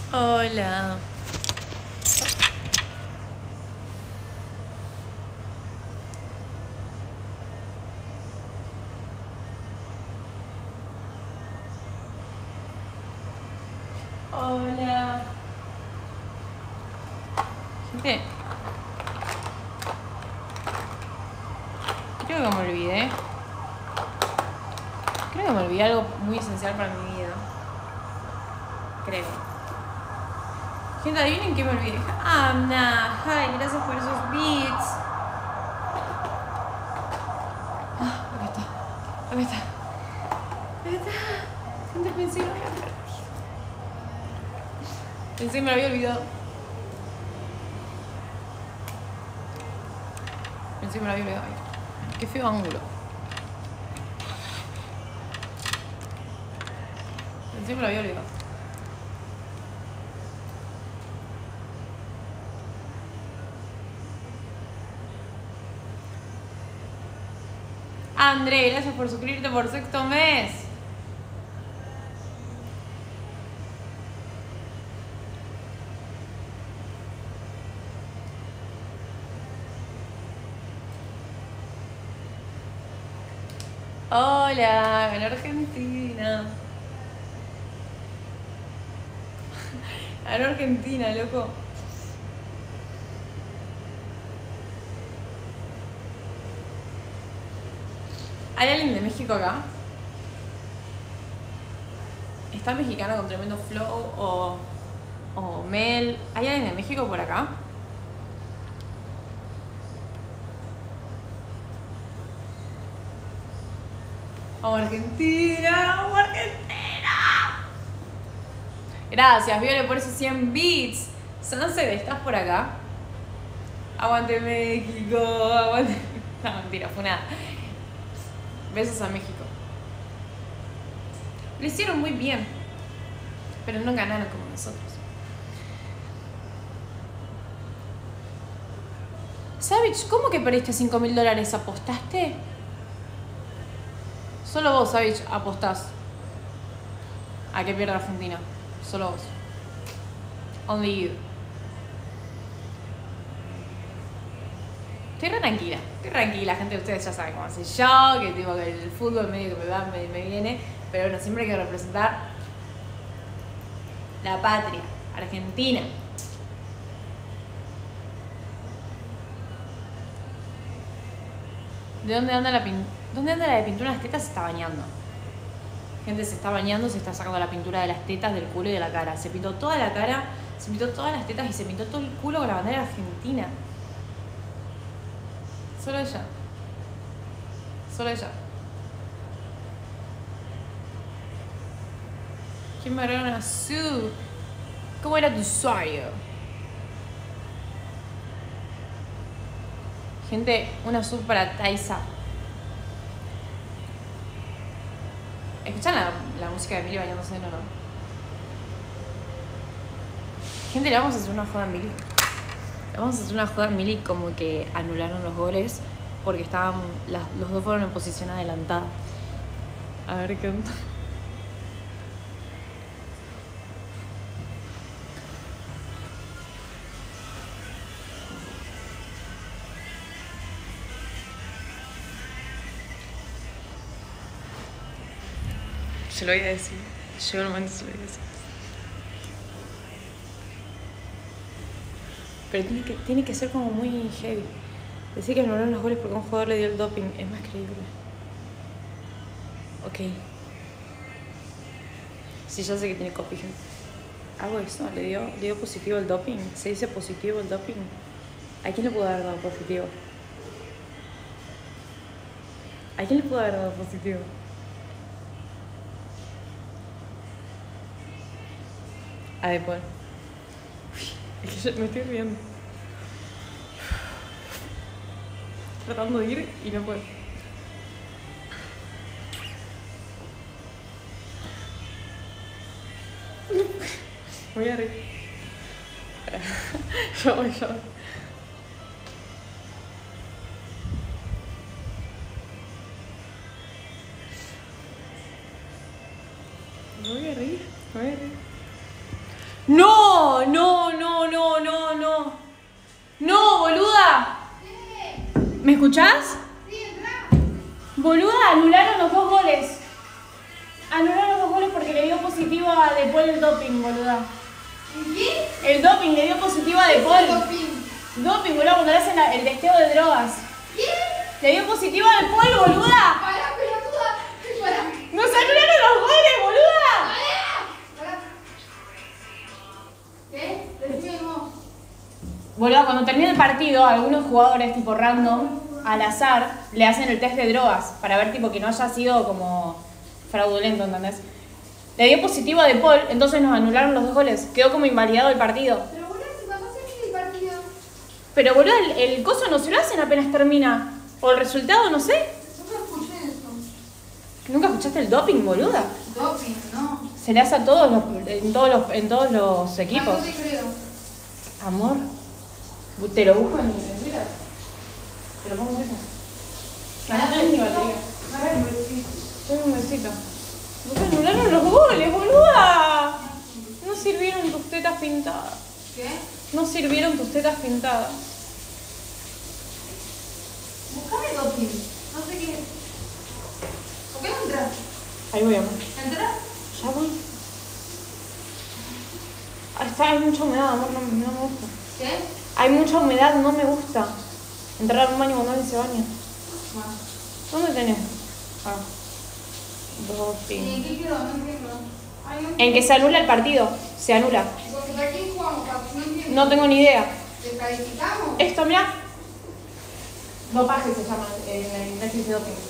Hola. Hola. Gente. Creo que me olvidé. Creo que me olvidé algo muy esencial para mi vida. Creo. Gente, adivinen qué me olvidé. Ana, hi, gracias por esos beats. Acá está. Acá está. Acá está. Gente, pensé que me había perdido. Pensé que me lo había olvidado. Pensé que me lo había olvidado. Qué feo ángulo. Pensé que me lo había olvidado. André, gracias por suscribirte por 6º mes. Hola, ganó Argentina. Ganó Argentina, loco. ¿Hay alguien de México acá? ¿Está mexicano con tremendo flow o Mel? ¿Hay alguien de México por acá? ¡Vamos Argentina! ¡Vamos Argentina! Gracias, Viole, por esos 100 beats. Sunset, ¿estás por acá? Aguante México, aguante... No, mentira, fue nada. Besos a México. Lo hicieron muy bien, pero no ganaron como nosotros. Savage, ¿cómo que perdiste $5.000? ¿Apostaste? Solo vos, Savage, apostás a que pierda Argentina. Solo vos. Only you. Estoy re tranquila, gente. Ustedes ya saben cómo soy yo, que tipo que el fútbol medio que me viene. Pero bueno, siempre hay que representar la patria, Argentina. ¿De dónde anda la pintura? ¿Dónde anda la de pintura de las tetas? Se está bañando. Gente, se está bañando, se está sacando la pintura de las tetas, del culo y de la cara. Se pintó toda la cara, se pintó todas las tetas y se pintó todo el culo con la bandera argentina. Solo ella. Solo ella. ¿Quién me agregó una sub? ¿Cómo era tu usuario? Gente, una sub para Taisa. ¿Escuchan la música de Mili bañándose o no? Gente, le vamos a hacer una joda a Mili. Le vamos a hacer una joda a Mili como que anularon los goles porque estaban los dos fueron en posición adelantada. A ver qué onda. Se lo voy a decir. Llegó el momento, se lo voy a decir. Pero tiene que ser como muy heavy. Decir que anularon los goles porque un jugador le dio el doping es más creíble. Ok. Sí, ya sé que tiene copy, gente. Hago eso, le dio positivo el doping. Se dice positivo el doping. ¿A quién le pudo haber dado positivo? ¿A quién le pudo haber dado positivo? A después. Es que yo me estoy riendo. Tratando de ir y no puedo. Me voy a reír. Yo voy. Me voy a reír. ¡No! ¿Me escuchás? Sí, entra. Boluda, anularon los 2 goles. Anularon los 2 goles porque le dio positivo a De Paul el doping, boluda. ¿Qué? El doping le dio positivo a De Paul. Doping, boluda, cuando le hacen el testeo de drogas. ¿Qué? Le dio positivo a De Paul, boluda. Para, pelotuda. Para. ¡Nos anularon los goles, boluda! Para. ¿Qué? Decime de nuevo. Boluda, cuando termina el partido, algunos jugadores tipo random, al azar, le hacen el test de drogas para ver tipo que no haya sido como fraudulento, ¿entendés? Le dio positivo a De Paul, entonces nos anularon los 2 goles. Quedó como invalidado el partido. Pero boludo, si pasó el partido. Pero boluda, el coso no se lo hacen apenas termina. O el resultado, no sé. Nunca escuché eso. ¿Nunca escuchaste el doping, boluda? Doping, no. Se le hace a todos en todos los equipos. No te creo. Amor, te lo busco en mi celular. Te lo pongo en eso. Dame mi batería. Dame un besito. Nos anularon los goles, boluda. No sirvieron tus tetas pintadas. ¿Qué? No sirvieron tus tetas pintadas. Buscame doping. No sé qué es. ¿Por qué no entras? Ahí voy, amor. ¿Entras? Ya voy. Hay mucha humedad, amor, no me gusta. ¿Qué? Hay mucha humedad, no me gusta. Entrar a un baño cuando alguien se baña. Bueno. ¿Dónde tenés? Ah. ¿Y Doping. en qué quedó? No entiendo. Ay, no En que se anula el partido. Se anula. ¿Contra quién jugamos, Papi? No entiendo. No tengo ni idea. ¿Descalificamos? Esto, mirá. Dopaje se llama en el análisis de doping.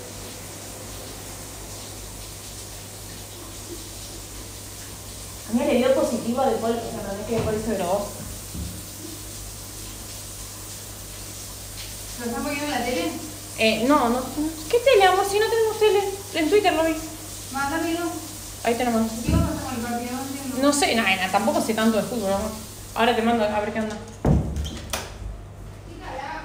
A mí le dio positivo de Paul, o sea, que De Paul se drogó. ¿Lo están poniendo en la tele? No. ¿Qué tele, amor? Si no tenemos tele. En Twitter lo vi. Mándamelo. Ahí tenemos. ¿Qué va a pasar con el partido? No entiendo. No sé, nada, tampoco sé tanto de fútbol, amor. Ahora te mando a ver qué onda. ¿Qué carajo?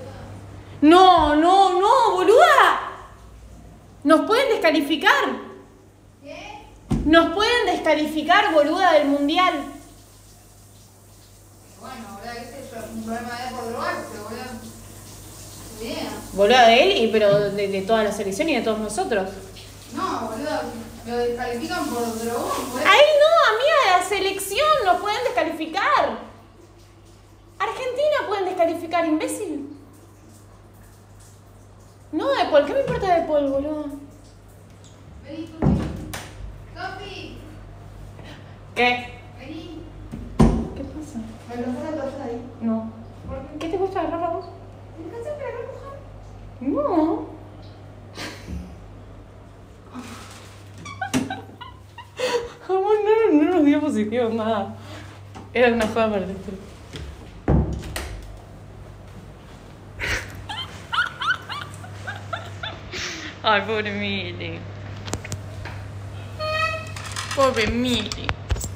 No, boluda. Nos pueden descalificar. ¿Qué? Nos pueden descalificar, boluda, del mundial. Bueno, ¿verdad? Ese es un problema de por drogarse, boludo. Ni idea. Boluda de él, pero de toda la selección y de todos nosotros. No, boludo. Lo descalifican por drogón, boludo. Ahí no, amiga, de la selección nos pueden descalificar. Argentina pueden descalificar, imbécil. No, De Paul, ¿qué me importa De Paul, boludo? Vení, Tuti. Topi, ¿Qué? vení. ¿Qué pasa? ¿Me lo vas a pasar ahí? No. ¿Por qué? ¿Qué te gusta agarrar a vos? ¿Me cansaste de agarrar mujer? No. Amor, no nos dio positivo nada. Era una joda para el estrés. Ay, pobre Mili. Pobre Mili.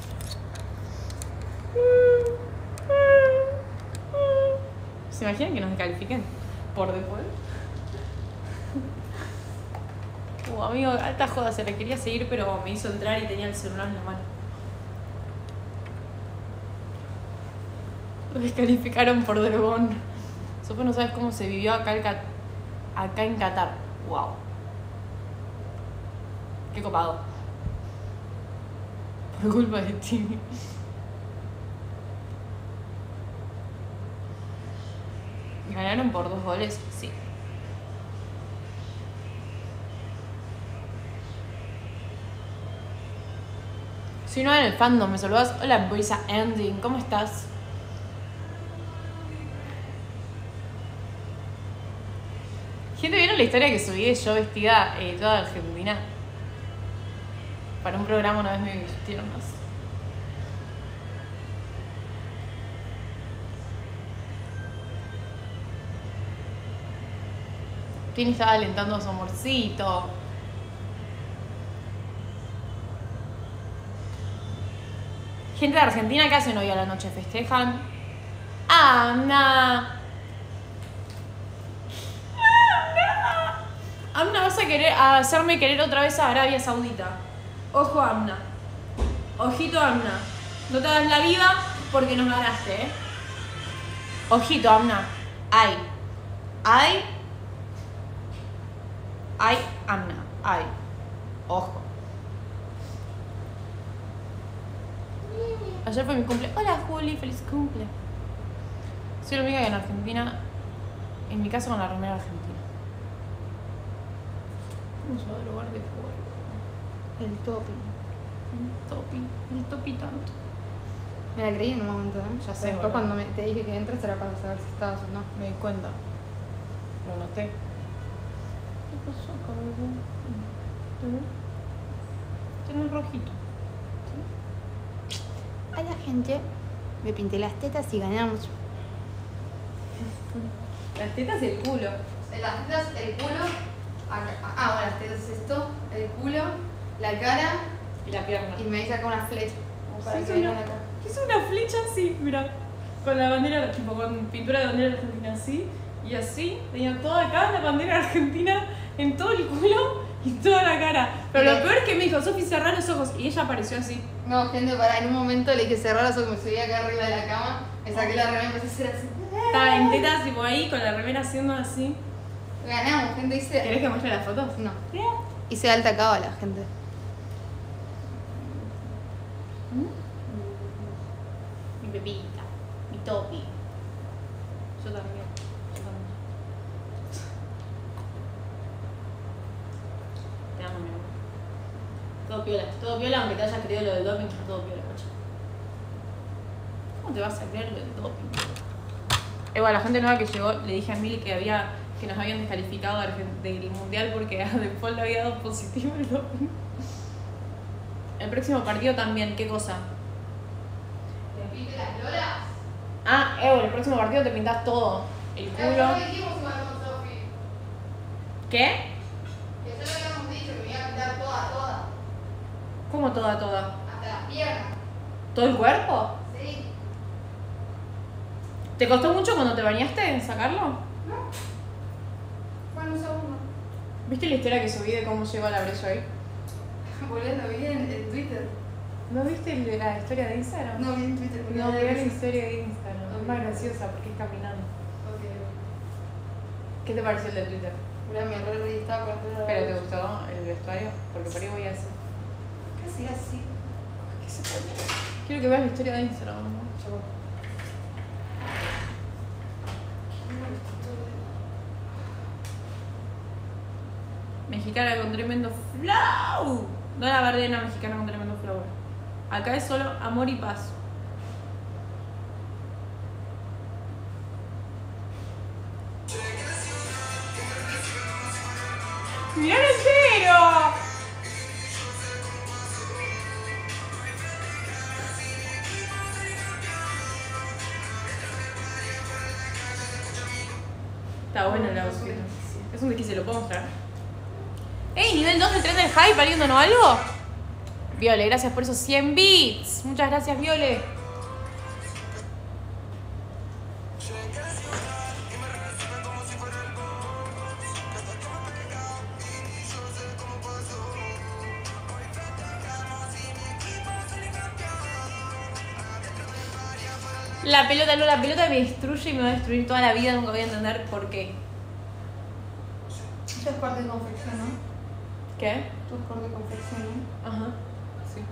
¿Se imaginan que nos descalifiquen por De Paul? Amigo, alta joda, se le quería seguir, pero me hizo entrar y tenía el celular en la mano. Lo descalificaron por drogón. Supongo no sabes cómo se vivió acá en Qatar. Wow. Qué copado. Por culpa de ti. ¿Ganaron por 2 goles? Sí. Si no en el fandom, me saludas. Hola, Brisa Ending, ¿cómo estás? Gente, ¿vieron la historia que subí de yo vestida toda argentina? Para un programa una vez me vistieron así. Tini estaba alentando a su amorcito. Gente de Argentina, ¿qué hacen hoy a la noche? ¿Festejan? ¡Amna! Amna, vas a hacerme querer otra vez a Arabia Saudita. Ojo, Amna. Ojito, Amna. No te hagas la viva porque nos ganaste, ¿eh? Ojito, Amna. Ay. Ay. Ay, Anna. Ay. Ojo. Ayer fue mi cumple. Hola, Juli. Feliz cumple. Soy la única que en Argentina... En mi casa con la remera argentina. Vamos a ver lugar de fuego. El topi. El topi tanto. Me la creí en un momento, ¿eh? Ya sé, Después boludo. cuando te dije que entras era para saber si estabas o no. Me di cuenta. Lo noté. ¿Qué pasó acá, bebé? Tiene un rojito. A la gente me pinté las tetas y ganamos. Las tetas y el culo. Las tetas, el culo. Bueno, las tetas es esto, el culo, la cara Y la pierna. y me hice acá una flecha. Como para Sí, que es una- vean acá. Hizo una flecha así, mira. Con la bandera, tipo con pintura de bandera argentina así. Y así. Tenía toda acá la bandera argentina en todo el culo y toda la cara. Pero lo peor es que me dijo, Sofi, cerrá los ojos. Y ella apareció así. No, gente, en un momento le dije cerrar los ojos, me subí acá arriba de la cama, me saqué la remera y empecé a hacer así. Estaba en tetas, tipo ahí, con la remera haciendo así. Ganamos, gente, hice. ¿Querés que muestre las fotos? No. Mira. Hice alta cábala, gente. Mi pepita, mi topi. Yo también. Te amo, mi amor. Todo piola, aunque te hayas creído lo del doping, está todo piola, coche. ¿Cómo te vas a creer lo del doping? Igual, la gente nueva que llegó, le dije a Mili que nos habían descalificado del mundial porque a De Paul le había dado positivo el doping. El próximo partido también, ¿qué cosa? ¿Te pinte las lolas? Ah, el próximo partido te pintas todo. El culo. Eso lo dijimos igual con Sofi. ¿Qué? Que solo habíamos dicho que me iba a pintar toda. ¿Cómo toda? Hasta las piernas. ¿Todo el cuerpo? Sí. ¿Te costó mucho cuando te bañaste en sacarlo? ¿No? Fue en un segundo. ¿Viste la historia que subí de cómo llegó a la brecha ahí? Boludo, vi en Twitter. ¿No viste la historia de Instagram? No, vi en Twitter. porque No, me vi da la risa. historia de Instagram. Es más graciosa porque es caminando. Ok. ¿Qué te pareció el de Twitter? Mira, me re reí, estaba con todo. ¿Pero te gustó el vestuario? Porque por ahí voy a hacer. Casi así. ¿Qué se pone? Quiero que veas la historia de Instagram. ¿No? Mexicana con tremendo flow. No la bardena mexicana con tremendo flow. Acá es solo amor y paz. ¡Mirá el entero! Está bueno el outfit. Es un desquicio, ¿lo puedo mostrar? ¡Ey! Nivel 2 del tren del hype, ¿alguien donó algo? Viole, gracias por esos 100 bits. Muchas gracias, Viole. La pelota, no, la pelota me destruye y me va a destruir toda la vida. Nunca voy a entender por qué. Esto es corte de confección, ¿no? ¿Qué? Esto es corte de confección, ¿no? Ajá, sí.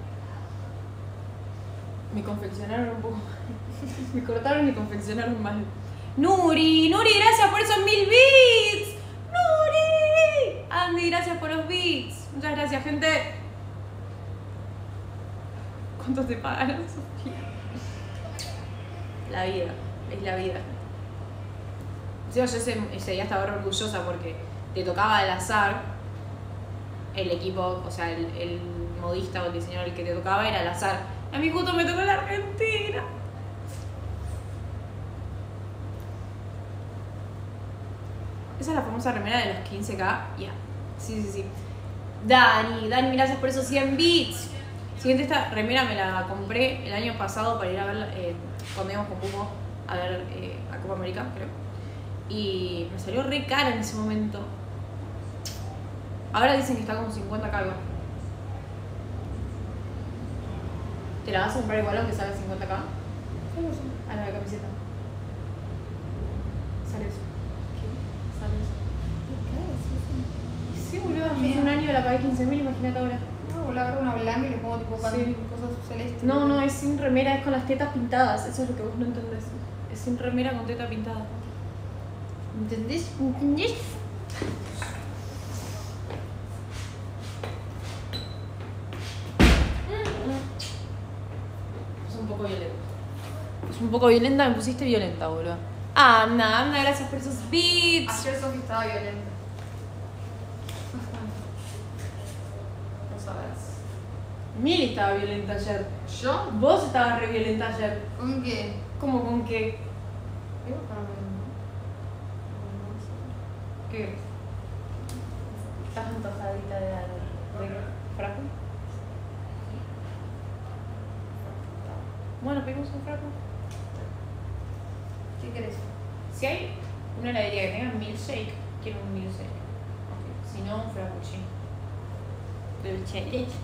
Me confeccionaron un poco mal. Me cortaron y confeccionaron mal. Nuri, gracias por esos 1000 bits. Nuri. Andy, gracias por los bits. Muchas gracias, gente. ¿Cuánto te pagaron, Sofía? La vida, es la vida. Yo ese día estaba orgullosa porque te tocaba al azar el equipo, o sea, el modista o el diseñador el que te tocaba era al azar. A mí justo me tocó la Argentina. Esa es la famosa remera de los 15K. Ya. Sí. Dani, gracias por esos 100 bits. Siguiente, esta remera me la compré el año pasado para ir a ver cuando íbamos con Pupo a ver a Copa América, creo. Y me salió re cara en ese momento. Ahora dicen que está como 50K igual. ¿Te la vas a comprar igual aunque salga 50K? ¿Cómo se A la camiseta. Sale eso. ¿Qué? Sale eso. Sí, boludo, hace un año la pagué 15.000, imagínate ahora. No, la agarro una blanca y le pongo tipo Sí. cosas celestes. No, no, es sin remera, es con las tetas pintadas. Eso es lo que vos no entendés. Es sin remera con teta pintada. ¿Entendés? ¿Entendés? Es un poco violenta. Es un poco violenta, me pusiste violenta, boludo. Anda, gracias por esos beats. Ayer Sofi estaba violenta. No sabrás. Mili estaba violenta ayer. ¿Yo? Vos estabas re violenta ayer. ¿Con qué? ¿Cómo con qué? Digo para mí. ¿Qué? ¿Estás antojadita de algo? ¿De fraco? Bueno, pedimos un fraco. ¿Qué querés? Si hay una heladería que tenga milkshake, quiero un milkshake. Okay. Si no, un frappuccino. Dulce de leche.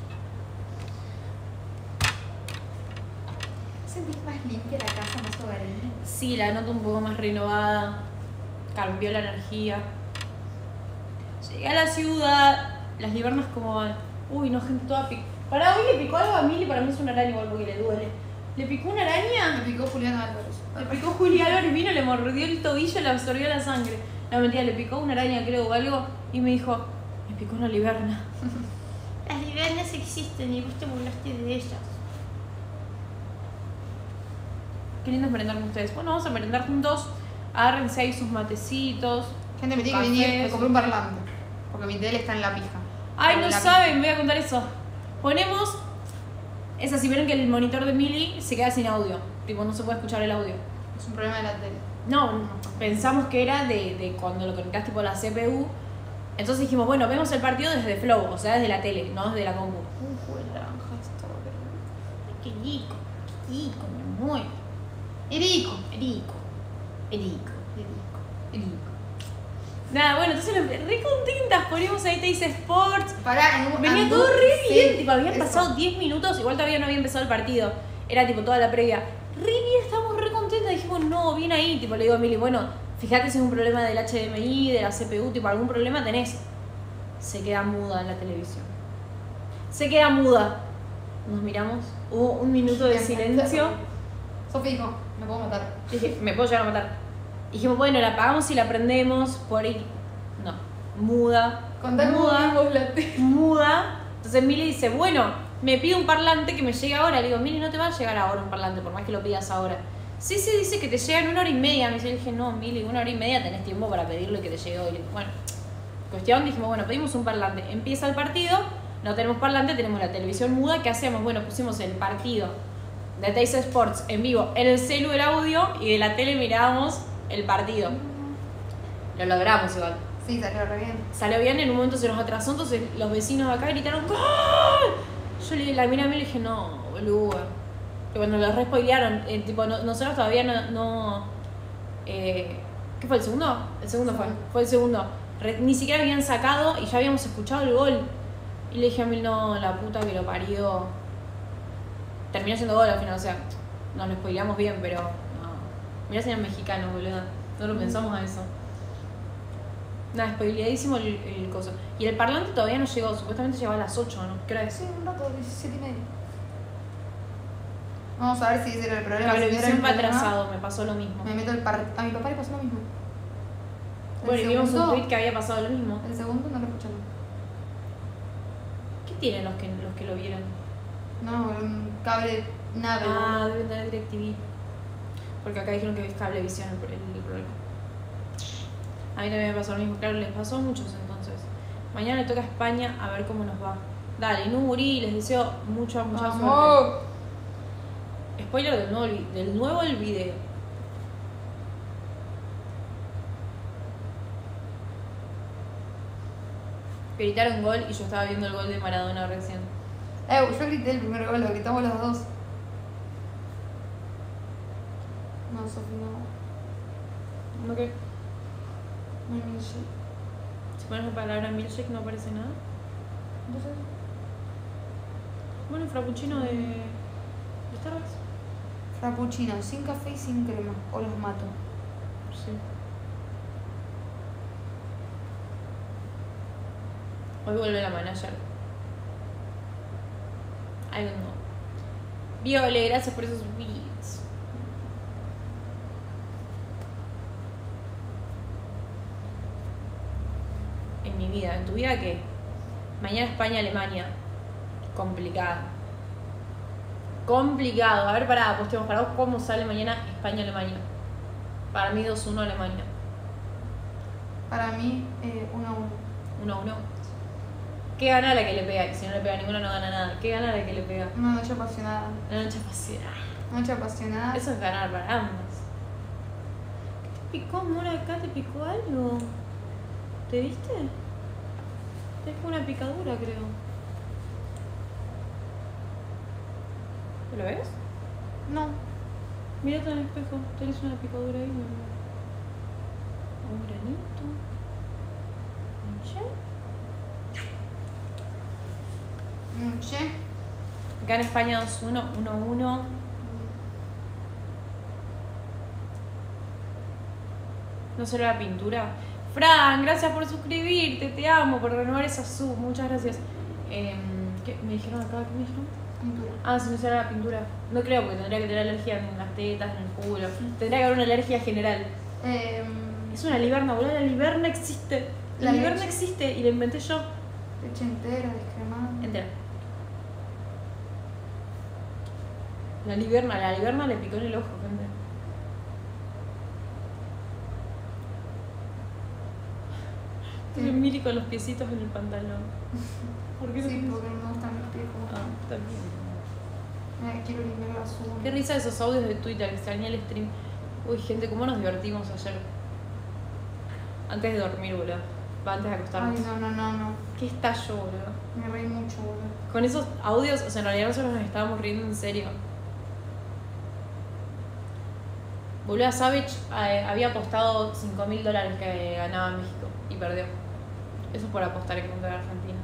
¿Sentís más limpia la casa, más hogareña? Sí, la noto un poco más renovada. Cambió la energía. Llegué a la ciudad. Las livernas como van. Uy, no, gente toda pic. Pará, hoy le picó algo a Mili, para mí es una araña igual porque le duele. ¿Le picó una araña? Me picó Julián Álvarez. Le picó Julián Álvarez, vino, le mordió el tobillo, le absorbió la sangre. No, mentira, le picó una araña, creo, o algo, y me dijo, me picó una liberna. Las libernas existen y vos te burlaste de ellas. Qué lindo es merendar con ustedes. Bueno, vamos a merendar juntos. Agárrense ahí sus matecitos. Gente, me tiene que venir, me compré un parlante. Porque mi tele está en la pija. Ay, no La saben, me voy a contar eso. Ponemos. Es así, vieron que el monitor de Mili se queda sin audio. Tipo, no se puede escuchar el audio. Es un problema de la tele. No, pensamos que era de cuando lo conectás tipo a la CPU. Entonces dijimos, bueno, vemos el partido desde Flow, o sea, desde la tele, no desde la compu. Un jugo de naranja esto, pero... Qué rico, me muero. Erico. Rico. Nada, bueno, entonces re contentas, ponemos ahí Teis Sports. Pará, Venía todo re bien, sí, tipo, habían eso. pasado 10 minutos, igual todavía no había empezado el partido. Era tipo toda la previa. Re bien, estábamos re contentas, dijimos, no, bien ahí. Tipo, le digo a Mili, bueno, fíjate si es un problema del HDMI, de la CPU, tipo, algún problema tenés. Se queda muda en la televisión. Se queda muda. Nos miramos, hubo un minuto de silencio. Sofi dijo, me puedo matar. Dije, me puedo llegar a matar. Dijimos, bueno, la apagamos y la prendemos por ahí. No, muda. Contá cómo vimos la tele. Muda. Entonces Mili dice, bueno, me pide un parlante que me llegue ahora. Le digo, Mili, no te va a llegar ahora un parlante, por más que lo pidas ahora. Sí, dice que te llega en 1 hora y media. Me dice, le dije, no, Mili, 1 hora y media tenés tiempo para pedirlo y que te llegue hoy. Bueno, cuestión, dijimos, bueno, pedimos un parlante. Empieza el partido, no tenemos parlante, tenemos la televisión muda. ¿Qué hacemos? Bueno, pusimos el partido de Teis Sports en vivo en el celu el audio y de la tele mirábamos el partido. Lo logramos igual. Sí, salió re bien. Salió bien, en un momento se nos atrasó, entonces los vecinos de acá gritaron ¡Gol! Yo la miré a mí y le dije, no, boludo. Que cuando los respoilearon, tipo, nosotros todavía no ¿qué fue, el segundo? El segundo fue el segundo. Ni siquiera habían sacado y ya habíamos escuchado el gol. Y le dije a mí, no, la puta que lo parió. Terminó siendo gol al final, o sea, nos lo spoileamos bien, pero no. Mirá si eran mexicanos, boludo. No lo pensamos a eso. Nada, spoileadísimo el coso. Y el parlante todavía no llegó, supuestamente llegó a las 8, ¿no? ¿Qué hora es? Sí, un rato, 17 y medio. Vamos a ver si ese era el problema. Cablevisión va atrasado, me pasó lo mismo. Me meto el A mi papá le pasó lo mismo. Bueno, y vimos un tweet que había pasado lo mismo. El segundo no lo escucharon. ¿Qué tienen los que lo vieron? No, un cable nave. Ah, deben tener DirecTV. Porque acá dijeron que es Cablevisión el problema. A mí también me pasó lo mismo, claro, les pasó a muchos entonces. Mañana le toca a España, a ver cómo nos va. Dale, Nuri, les deseo mucha suerte. Spoiler del nuevo el video. Gritaron gol y yo estaba viendo el gol de Maradona recién. Yo grité el primer gol, lo gritamos los dos. No, Sofi, no. ¿No qué? No, milkshake. Si pones la palabra milkshake no aparece nada. Entonces, Bueno, frappuccino de Starbucks. frappuccino, sin café y sin crema. O los mato. Sí. Hoy vuelve la manager. I don't know. Viole, gracias por esos beats. En mi vida, ¿en tu vida qué? Mañana España-Alemania. Complicado. Complicado. A ver, pará, apostemos para vos cómo sale mañana España-Alemania. Para mí 2-1 Alemania. Para mí, 1-1. 1-1. ¿Qué gana la que le pega? Que si no le pega ninguna no gana nada. ¿Qué gana la que le pega? Una noche apasionada. La noche apasionada. Noche apasionada. Eso es ganar para ambas. ¿Qué te picó, amor? Acá te picó algo. ¿Te viste? Te dejó una picadura, creo. ¿Lo ves? No. Mírate en el espejo. Tenés una picadura ahí, mi amor. Un granito. Noche. Gana España 2-1, 1-1. ¿No será la pintura? Fran, gracias por suscribirte, te amo, por renovar esa sub, muchas gracias. ¿Qué me dijeron acá? ¿Qué me dijeron? Pintura. Ah, si no será la pintura. No creo, porque tendría que tener alergia en las tetas, en el culo. Tendría que haber una alergia general. Es una liberna, boludo, la liberna existe. La liberna leche. existe y la inventé yo. Leche entera, descremada. Entera. La liberna le picó en el ojo, gente. Tiene Mili con los piecitos en el pantalón. ¿Por qué no Sí, tienes? porque no me gustan mis pies como Ah, están. está bien. Quiero limpiar la uñas. Qué risa esos audios de Twitter, extrañé el stream. Uy, gente, cómo nos divertimos ayer. Antes de dormir, boludo. Va, antes de acostarnos. Ay, no. ¿Qué estallo, boludo? Me reí mucho, boludo. Con esos audios, o sea, en realidad nosotros nos estábamos riendo en serio. Boludo, Savage había apostado $5.000 que ganaba México y perdió. Eso por apostar en contra de Argentina.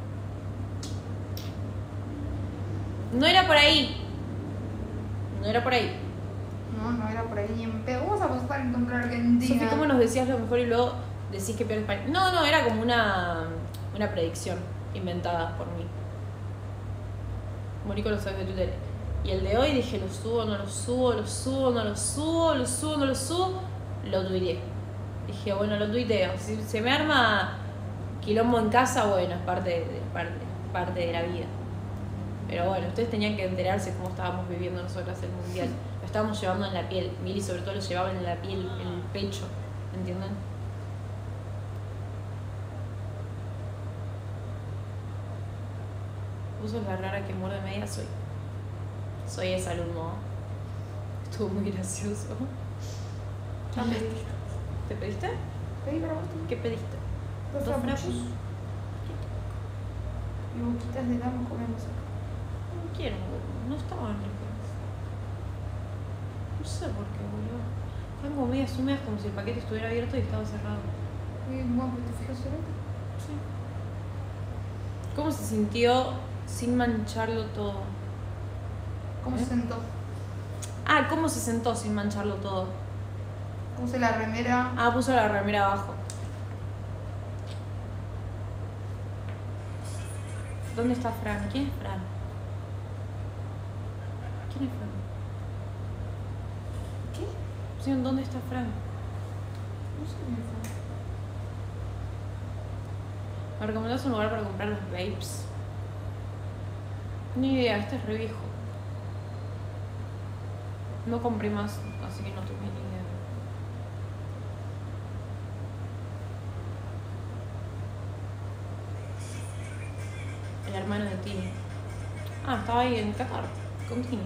No era por ahí. No era por ahí. No era por ahí ni en pedo. Vamos a apostar en contra de Argentina. Sofi, ¿cómo nos decías lo mejor y luego decís que pierde España? No, era como una predicción inventada por mí. Morí con los sabios de Twitter. Y el de hoy dije, lo subo, no lo subo, lo subo, no lo subo, lo subo, no lo subo. Lo tuiteé. Dije, bueno, lo tuiteo. Si se me arma quilombo en casa, bueno, es parte de la vida. Pero bueno, ustedes tenían que enterarse cómo estábamos viviendo nosotras el mundial. Lo estábamos llevando en la piel. Mili sobre todo lo llevaba en la piel, en el pecho. ¿Entienden? Vos sos la rara que muerde media, soy ese alumno. Estuvo muy gracioso. Ya me pedí. ¿Te pediste? Pedí para vos. ¿Qué pediste? Dos frappuccino. Y boquitas de helado comemos acá. No quiero, no estaban ricas. No sé por qué, boludo. Están como medias húmedas como si el paquete estuviera abierto y estaba cerrado. Muy guapo, ¿te fijas solo? Sí. ¿Cómo se sintió sin mancharlo todo? ¿Cómo se sentó? Ah, ¿cómo se sentó sin mancharlo todo? Puse la remera. Ah, puso la remera abajo. ¿Dónde está Fran? ¿Quién es Fran? ¿Quién es Fran? ¿Qué? Sí, ¿dónde está Fran? No sé quién fue. ¿Me recomendás un lugar para comprar los vapes? Ni idea, este es re viejo. No compré más, así que no tuve ni idea. El hermano de Tini. Ah, estaba ahí en Qatar, con Tini.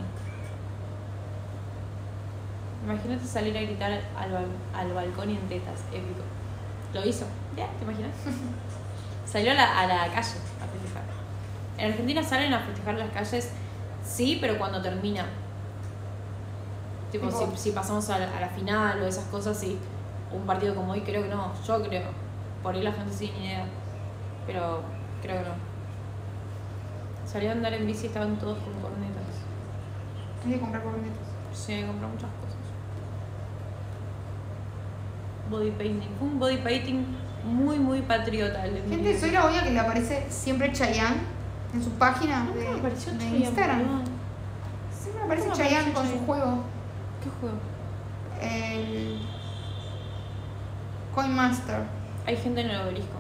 Imagínate salir a gritar al balcón y en tetas, épico. Lo hizo. ¿Ya? ¿Te imaginas? Salió a la calle a festejar. En Argentina salen a festejar las calles, sí, pero cuando termina. Tipo, si pasamos a la final o esas cosas, sí. Un partido como hoy, creo que no. Yo creo. Por ahí la gente sí, ni idea. Pero creo que no. Salió a andar en bici y estaban todos con cornetas. Hay que comprar cornetas. Sí, hay que comprar muchas cosas. Body painting. Fue un body painting Muy, muy patriota. El de Miley Gente, soy la única que le aparece siempre Chayanne en su página Nunca me apareció de Chayanne, Instagram. boludo. Siempre me aparece Nunca me Chayanne apareció con su Chayanne. juego. ¿Qué juego? El Coin Master. Hay gente en el obelisco.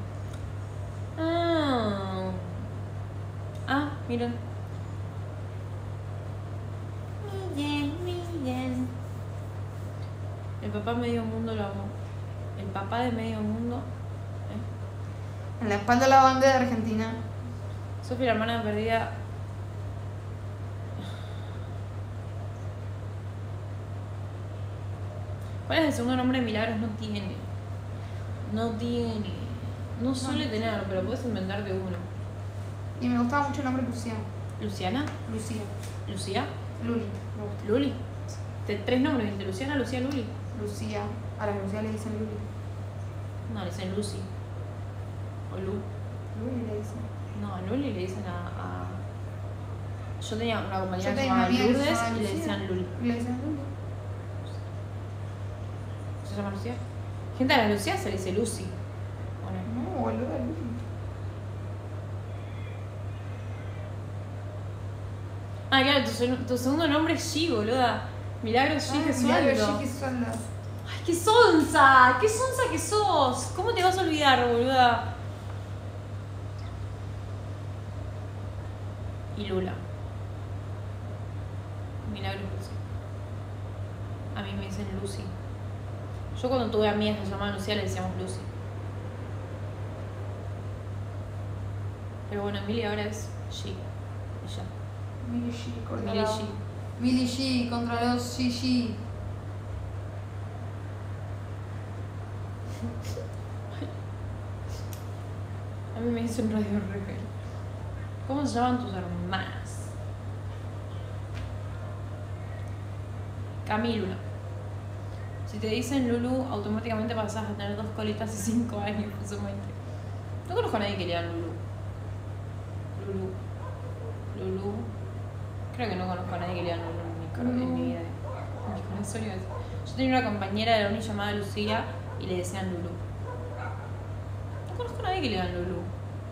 Miren. Miren. El papá medio mundo lo amó. El papá de medio mundo. En la espalda de la bandera de Argentina. Sofía, la hermana perdida. ¿Cuál es el segundo nombre de Milagros? No tiene. No suele tener, pero puedes inventarte uno. Y me gustaba mucho el nombre Lucía. ¿Luciana? Lucía. ¿Lucía? Luli. Me gusta. ¿Luli? Tres nombres, ¿viste? Luciana, Lucía, Luli. Lucía. A la Lucía le dicen Luli. No, le dicen Lucy. O Lu. Luli le dicen. No, a Luli le dicen a... Yo tenía una compañera Yo que se tenía llamaba una amiga que se Lourdes llamaba y le Lucía. decían Luli. Y le dicen Luli. ¿Se llama Lucía? Gente, a la Lucía se le dice Lucy. Bueno. No, boludo, Luli. Ah, claro, tu segundo nombre es G, boluda. Milagros G, Milagro Gesualdo. G. Gesualdo. ¡Ay, qué sonsa! ¡Qué sonsa que sos! ¿Cómo te vas a olvidar, boluda? Y Lula. Milagros Lucy. A mí me dicen Lucy. Yo cuando tuve amigas que se llamaban Lucía le decíamos Lucy. Pero bueno, Emily ahora es G. Y ya. Mili G. contra Millie la- G. Mili G contra los GG. A mí me dicen Radio Rebel. ¿Cómo se llaman tus hermanas? Camila. Si te dicen Lulu, automáticamente pasas a tener 2 colitas y 5 años, presumente. No conozco a nadie que le digan Lulu. Lulu. Creo que no conozco a nadie que le digan Lulu en mi vida. En mi corazón iba a decir. Yo tenía una compañera de la uni llamada Lucía y le decían Lulu. No conozco a nadie que le digan Lulu.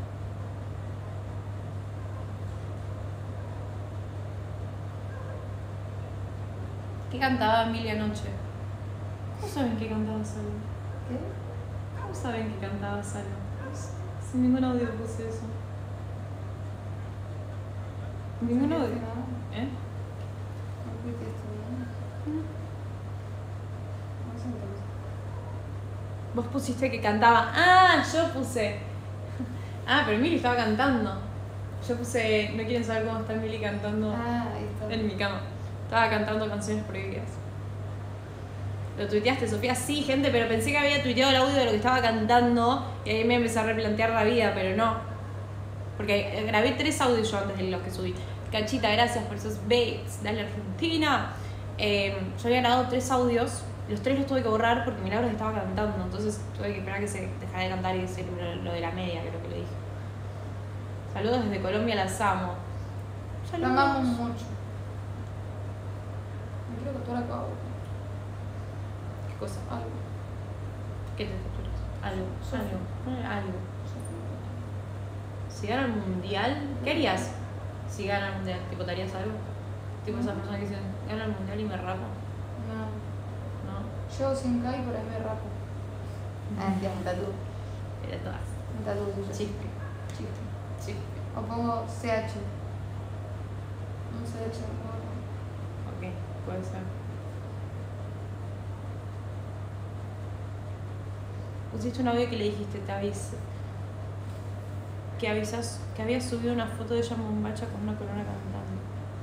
¿Qué cantaba Emilia anoche? ¿Cómo saben que cantaba Salo? ¿Qué? ¿Cómo saben que cantaba Salo? Sin ningún audio puse eso. Ningún audio. ¿Eh? No fuiste esto, ¿no? No sé entonces. Vos pusiste que cantaba. Ah, yo puse. Ah, pero Emily estaba cantando. Yo puse. No quieren saber cómo está Emily cantando Ah, ahí está. en mi cama. Estaba cantando canciones prohibidas. ¿Lo tuiteaste, Sofía? Sí, gente, pero pensé que había tuiteado el audio de lo que estaba cantando y ahí me empecé a replantear la vida, pero no. Porque grabé 3 audios yo antes de los que subí. Cachita, gracias por esos baits. Dale Argentina. Yo había grabado 3 audios. Los 3 los tuve que borrar porque Milagros estaba cantando. Entonces tuve que esperar a que se dejara de cantar y decir lo de la media, creo que le dije. Saludos desde Colombia, las amo. La Saludos. amamos mucho. Me quiero tatuar acá. ¿Qué cosa? Algo. ¿Qué te tatuas? Algo. Algo. Si gana el mundial, ¿qué harías? Si gana el mundial, ¿tipo te harías algo? Tipo esas personas que dicen, gana el mundial y me rapo. No. ¿No? Yo sin K y por ahí me rapo. Ah, ya, un tatu. Era todas. Un tatu tuyo. Chiste. Chiste. Chiste. O pongo CH. Un CH. Ok, puede ser. Pusiste un audio que le dijiste, te aviso. Que avisas, que habías subido una foto de ella en bombacha con una corona cantando.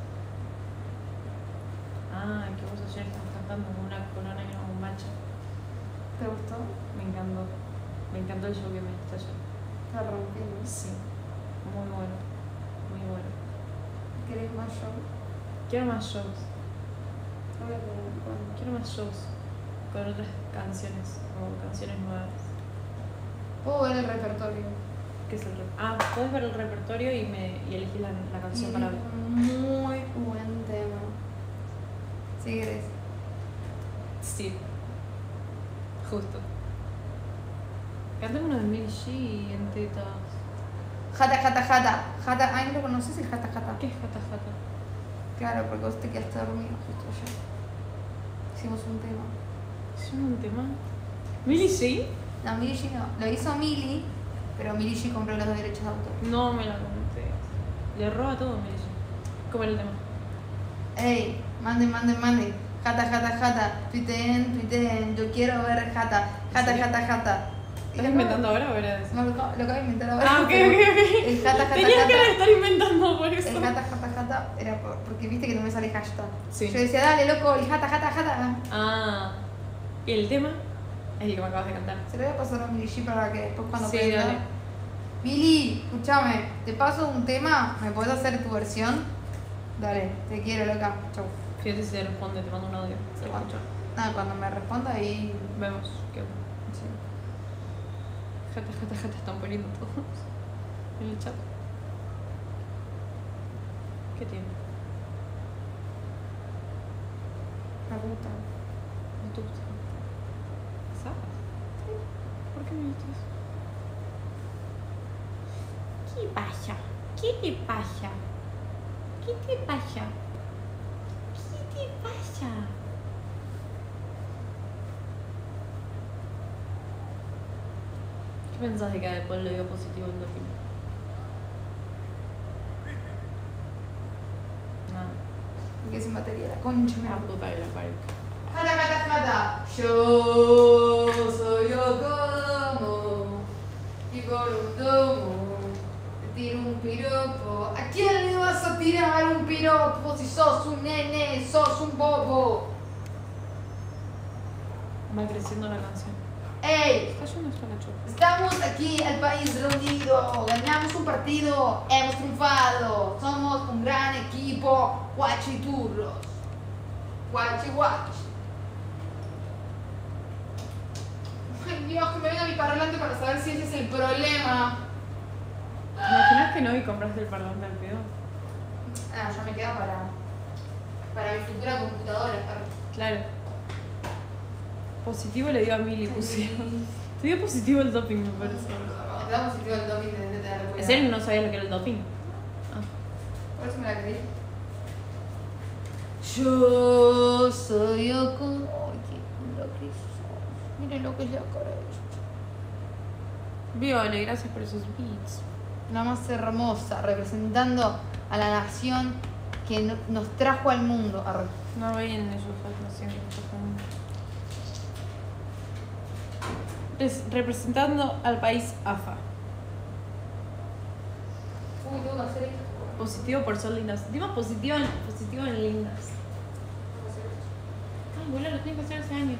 Ah, que vos ayer estabas cantando con una corona y una bombacha. ¿Te gustó? Me encantó. Me encantó el show que me diste ayer. Está rompiendo. Sí. Muy bueno. Muy bueno. ¿Querés más show? Quiero más shows. No voy a tener cuándo. Quiero más shows. Con otras canciones. O canciones nuevas. Puedo ver el repertorio. ¿Qué es el puedes ver el repertorio y elegir la canción para ver. Muy buen tema. Si querés. Sí. Justo. Cantame uno de Millie G en tetas. Jata, jata, jata. Jata, ay, ¿no lo conoces el jata, jata? ¿Qué es Jata Jata? Claro, porque vos te quedaste dormido justo ayer. Hicimos un tema. ¿Es un tema? ¿Millie G? No, Millie G no. Lo hizo Millie, pero Millie G compró los derechos de autor. No me la conté. Le roba todo a Millie G. ¿Cómo era el tema? Ey, manden, manden, manden. Jata, jata, jata. Tuiteen. Yo quiero ver jata. Jata, ¿Sí? jata, jata. ¿Estás inventando ahora o era eso? No, lo acabo de inventar ahora. Ah, ok. El jata, jata, Tenías jata. que estar inventando por eso. El jata, jata, jata era porque viste que no me sale hashtag. Sí. Yo decía, dale, loco, el jata, jata, jata. Ah. ¿Y el tema? Es el que me acabas de cantar. Se lo voy a pasar a Millie G para que después cuando Sí, prenda. dale. Mili, escúchame, te paso un tema, ¿me podés hacer tu versión? Dale, te quiero, loca. Chau. Fíjate si te responde, te mando un audio. Se lo escucho. Nada, cuando me responda ahí. Vemos qué onda. Sí. Jata, jata, jata están poniendo todos en el chat. ¿Qué tiene? Me gusta. ¿No te gusta? ¿Sabes? ¿Por qué me dices? ¿Qué pasa? ¿Qué te pasa? ¿Qué te pasa? ¿Qué te pasa? ¿Qué pensás de que después le dio positivo el doping? Nada. Porque sin batería, la concha me La puta de la pared. Jata, jata, jata. Yo soy Okomo y por un domo te tiro un piropo. ¿A quién le vas a tirar un piropo si sos un nene, sos un bobo? Va creciendo la canción. ¡Ey! Está yendo hasta la chupa. Estamos aquí, el país reunido, ganamos un partido, hemos triunfado, somos un gran equipo, guachiturros. Guachi, guachi. Ay Dios, que me venga mi parlante para saber si ese es el problema. ¿Te imaginas que no y compraste el parlante al pedo? Ah, ya me queda para mi futura computadora. Claro. Positivo le dio a Millie, pusieron. Te dio positivo el doping, me parece. Te da positivo el doping de TTR. ¿En serio no sabías lo que era el doping? Por eso me la creí. Yo soy Okomo. Ay, qué lindo que sos. Miren lo que es la cara de esto. Viole, gracias por esos beats. La más hermosa, representando a la nación que nos trajo al mundo. Arre. No vayan ellos haciendo representando al país AFA. Uy, tengo que hacer esto. Positivo por ser lindas. Dimos positivo en lindas. Ay, boludo, lo tengo que hacer hace años.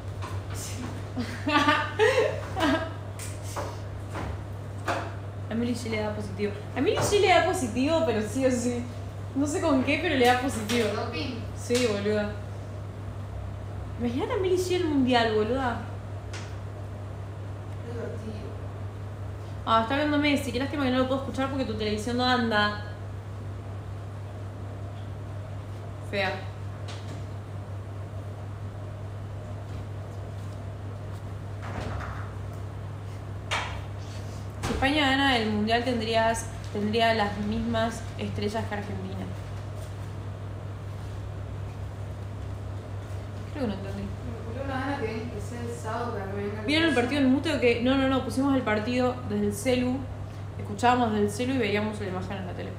A Millie G le da positivo. A Millie G le da positivo, pero sí o sí. No sé con qué, pero le da positivo. ¿Doping? Sí, boluda. Imagínate a Millie G en el mundial, boluda. Divertido. Ah, está hablando Messi. Qué lástima que no lo puedo escuchar porque tu televisión no anda. Fea. Si España gana el mundial tendría las mismas estrellas que Argentina. Creo que no entendí. Me ocurrió una gana que sea el sábado para que me venga. ¿Vieron el partido en mute o qué? No, pusimos el partido desde el celu, escuchábamos desde el celu y veíamos la imagen en la tele.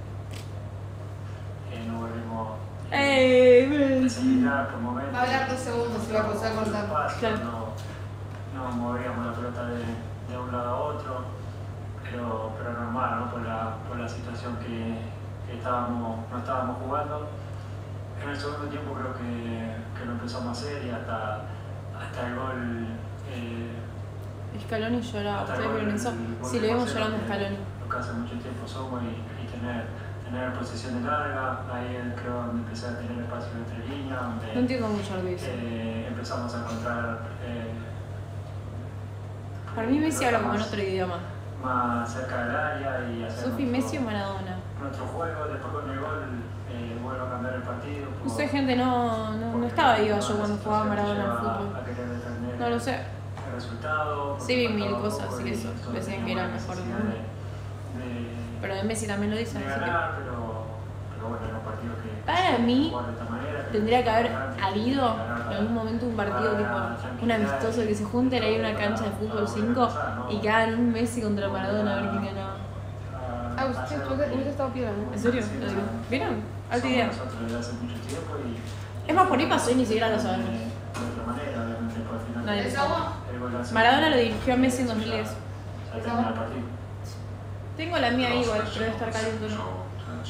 No volvimos Messi! Va a hablar 2 segundos y va a pasar a cortar. Claro. No movíamos la pelota de un lado a otro, pero normal, ¿no? por la situación que no estábamos jugando. En el segundo tiempo creo que lo empezamos a hacer y hasta el gol. Scaloni lloraba, hasta el ¿ustedes gol- vieron eso? el gol Sí, le de vemos 1-0, llorando a Scaloni. Lo que hace mucho tiempo somos y tener posición de larga, ahí creo donde empecé a tener espacio entre líneas, donde No entiendo mucho lo que dice. empezamos a encontrar Para mí Messi habla como en más- otro idioma. más cerca del área y hacer Sofi, Messi o Maradona. nuestro juego, después con el gol vuelvo a cambiar el partido. No sé, gente, no estaba viva yo cuando jugaba Maradona al fútbol. No lo sé. resultado. Sí, vi mil faltaba cosas, poco así que y eso, todos decían que era el teníamos mejor del necesidad mundo. Pero de Messi también lo dicen, de así que... ganar, pero bueno, era un partido que Para mí, jugar de esta manera, tendría que haber ganar, habido ganar en para- algún momento un partido para tipo un tranquilidad amistoso que se junten ahí en una cancha de fútbol 5 y que hagan un Messi contra Maradona a ver quién ganaba. Ah, usted hubiese estado piola, ¿no? ¿En serio? Lo digo. ¿Vieron? Alta idea. Nosotros desde hace mucho tiempo y Es más, por ahí pasó y ni siquiera lo sabemos. de otra manera, obviamente, por el final. Nadie lo ¿Es sabe. agua? El golazo. Maradona lo dirigió a Messi en 2010. Ya termina el partido. Tengo la mía ahí igual, pero debe estar caliente, ¿no?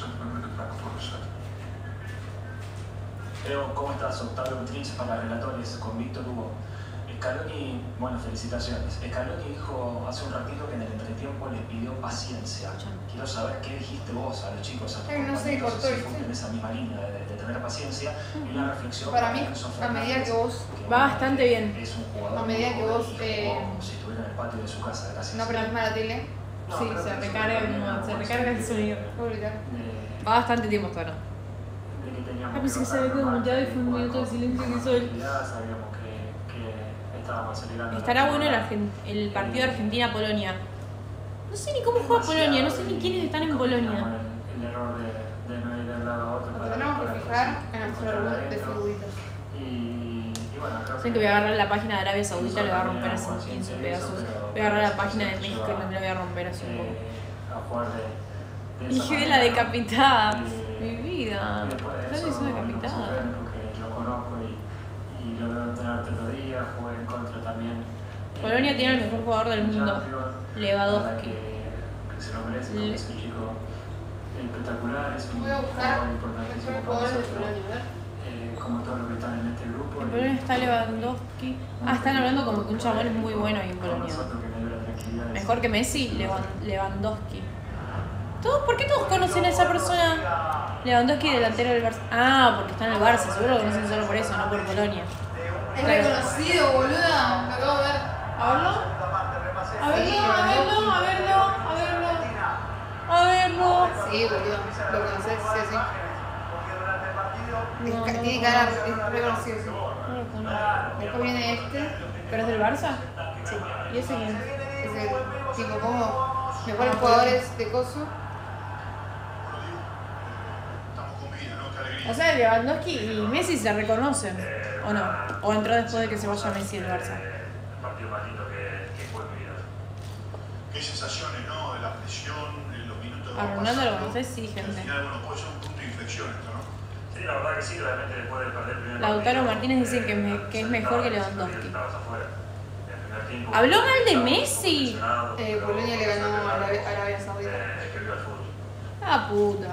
¿Cómo estás, Octavio Butrins, para relatores con Víctor Hugo? Scaloni, bueno, felicitaciones. Scaloni dijo hace un ratito que en el entretiempo les pidió paciencia. Quiero saber qué dijiste vos a los chicos, a tus No sé, compañeros, cortó, si ¿viste? fuiste en esa misma línea de tener paciencia y una reflexión. Para mí, Enzo a medida que vos... que, Va bastante bien. Es un jugador A medida muy que vos, joven y jugó como si estuviera en el patio de su casa, gracias. No prendés más la tele. No, Sí, creo se que recarga eso como- también se era recarga el una sonido. Puedo gritar. Va bastante tiempo hasta ahora. de que teníamos Ah, pensé que se había quedado muteado y fue un minuto de silencio que hizo él. Sabíamos que estábamos acelerando. Estará bueno el partido de Argentina-Polonia. No sé ni cómo juega Polonia, no sé ni quiénes están en Polonia. El error de no ir de un lado a otro. Nos tenemos que fijar en nuestro árbol de figuritas. Y bueno, creo Sé que voy a agarrar la página de Arabia Saudita, le voy a romper así en 15 pedazos. Voy a agarrar la página de México y también la voy a romper así un poco. a jugar de Y esa dije de la manera. decapitada. Eh, Mi vida. y después de ¿Cuál eso, es una bueno, decapitada? Super, porque lo conozco y lo veo entrenar todos los días, jugué en contra también. Polonia tiene el mejor jugador del mundo, Champions, Lewandowski. que se lo merece, porque es un chico espectacular, es un Voy a buscar jugador importantísimo mejores para jugadores de nosotros, Polonia, a ver. como todos los que están en este grupo. En Polonia está Lewandowski. Ah, están hablando como que un chabón es muy bueno ahí en Polonia. Mejor que Messi, Lewandowski. ¿Por qué todos conocen a esa persona? Lewandowski, delantero del Barça. Ah, porque está en el Barça, seguro lo conocen solo por eso, no por Polonia. Es reconocido, boluda. Lo acabo de ver. A verlo. A verlo, a verlo, a verlo, a verlo. A verlo. Sí, boludo. Lo conoces, sí, sí. No, no, Tiene no. cara, es reconocido, sí. No lo conozco. Después viene este. ¿Pero es del Barça? Sí. ¿Y ese quién es? Es el tipo como mejores jugadores de coso. O sea, Lewandowski y Messi se reconocen, ¿o no? ¿O entró después de que se vaya Messi del Barça? El partido más lindo que fue en mi vida. Qué sensaciones, ¿no? De la presión, en los minutos que A van Ronaldo lo pasando. conoces, sí, Al gente. final, bueno, puede ser un punto de inflexión esto, ¿no? Sí, la verdad que sí, realmente después de perder el primer Lautaro partido, Martínez dicen que es mejor que Lewandowski. estabas afuera. El primer tiempo, ¿Habló mal de estábamos Messi? presionados, pero Polonia le ganó a sabemos, Arabia Saudita. que viva el fútbol. Ah, puta.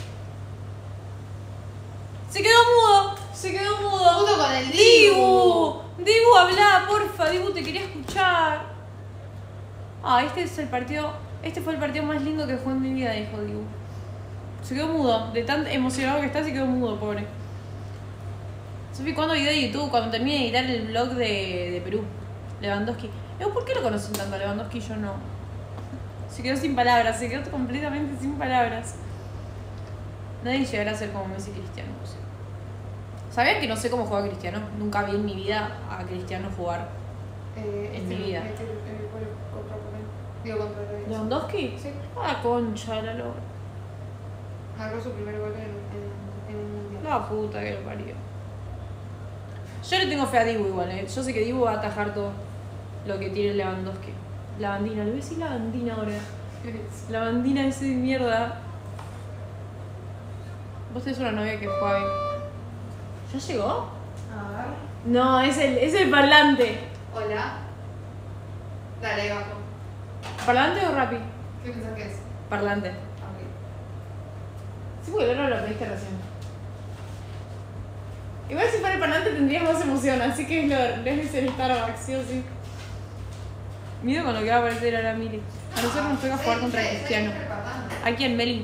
Se quedó mudo, se quedó mudo. Puto con el Dibu, Dibu, hablá, porfa, Dibu, te quería escuchar. Ah, este fue el partido más lindo que jugué en mi vida, dijo Dibu. Se quedó mudo, de tan emocionado que está, se quedó mudo, pobre. Sofi, ¿cuándo video de YouTube? Cuando termine de editar el vlog de Perú. Lewandowski. ¿Por qué lo conocen tanto a Lewandowski y yo no? Se quedó sin palabras, se quedó completamente sin palabras. Nadie llegará a ser como Messi y Cristiano. No sé. ¿Sabían que no sé cómo juega Cristiano? Nunca vi en mi vida a Cristiano jugar. En mi vida. Contra Polonia. Digo, contra Arabia. ¿Lewandowski? Sí. Ah, concha de la lora. Agarró su primer gol en el mundial. La puta que lo parió. Yo le tengo fe a Dibu igual, Yo sé que Dibu va a atajar todo lo que tiene Lewandowski. La bandina, le voy a decir la bandina ahora. La bandina ese de mierda. Vos tenés una novia que juega bien. ¿Ya llegó? A ver. No, es el parlante. Hola. Dale, bajo. ¿Parlante o rapi? ¿Qué pensás que es? Parlante. Ok. Sí, porque el otro lo pediste recién. Igual si fuera el parlante tendrías más emoción, así que es el Starbucks, sí o sí. Miedo con lo que va a aparecer ahora Mili. A nosotros nos toca jugar contra Cristiano. Aquí en Meli.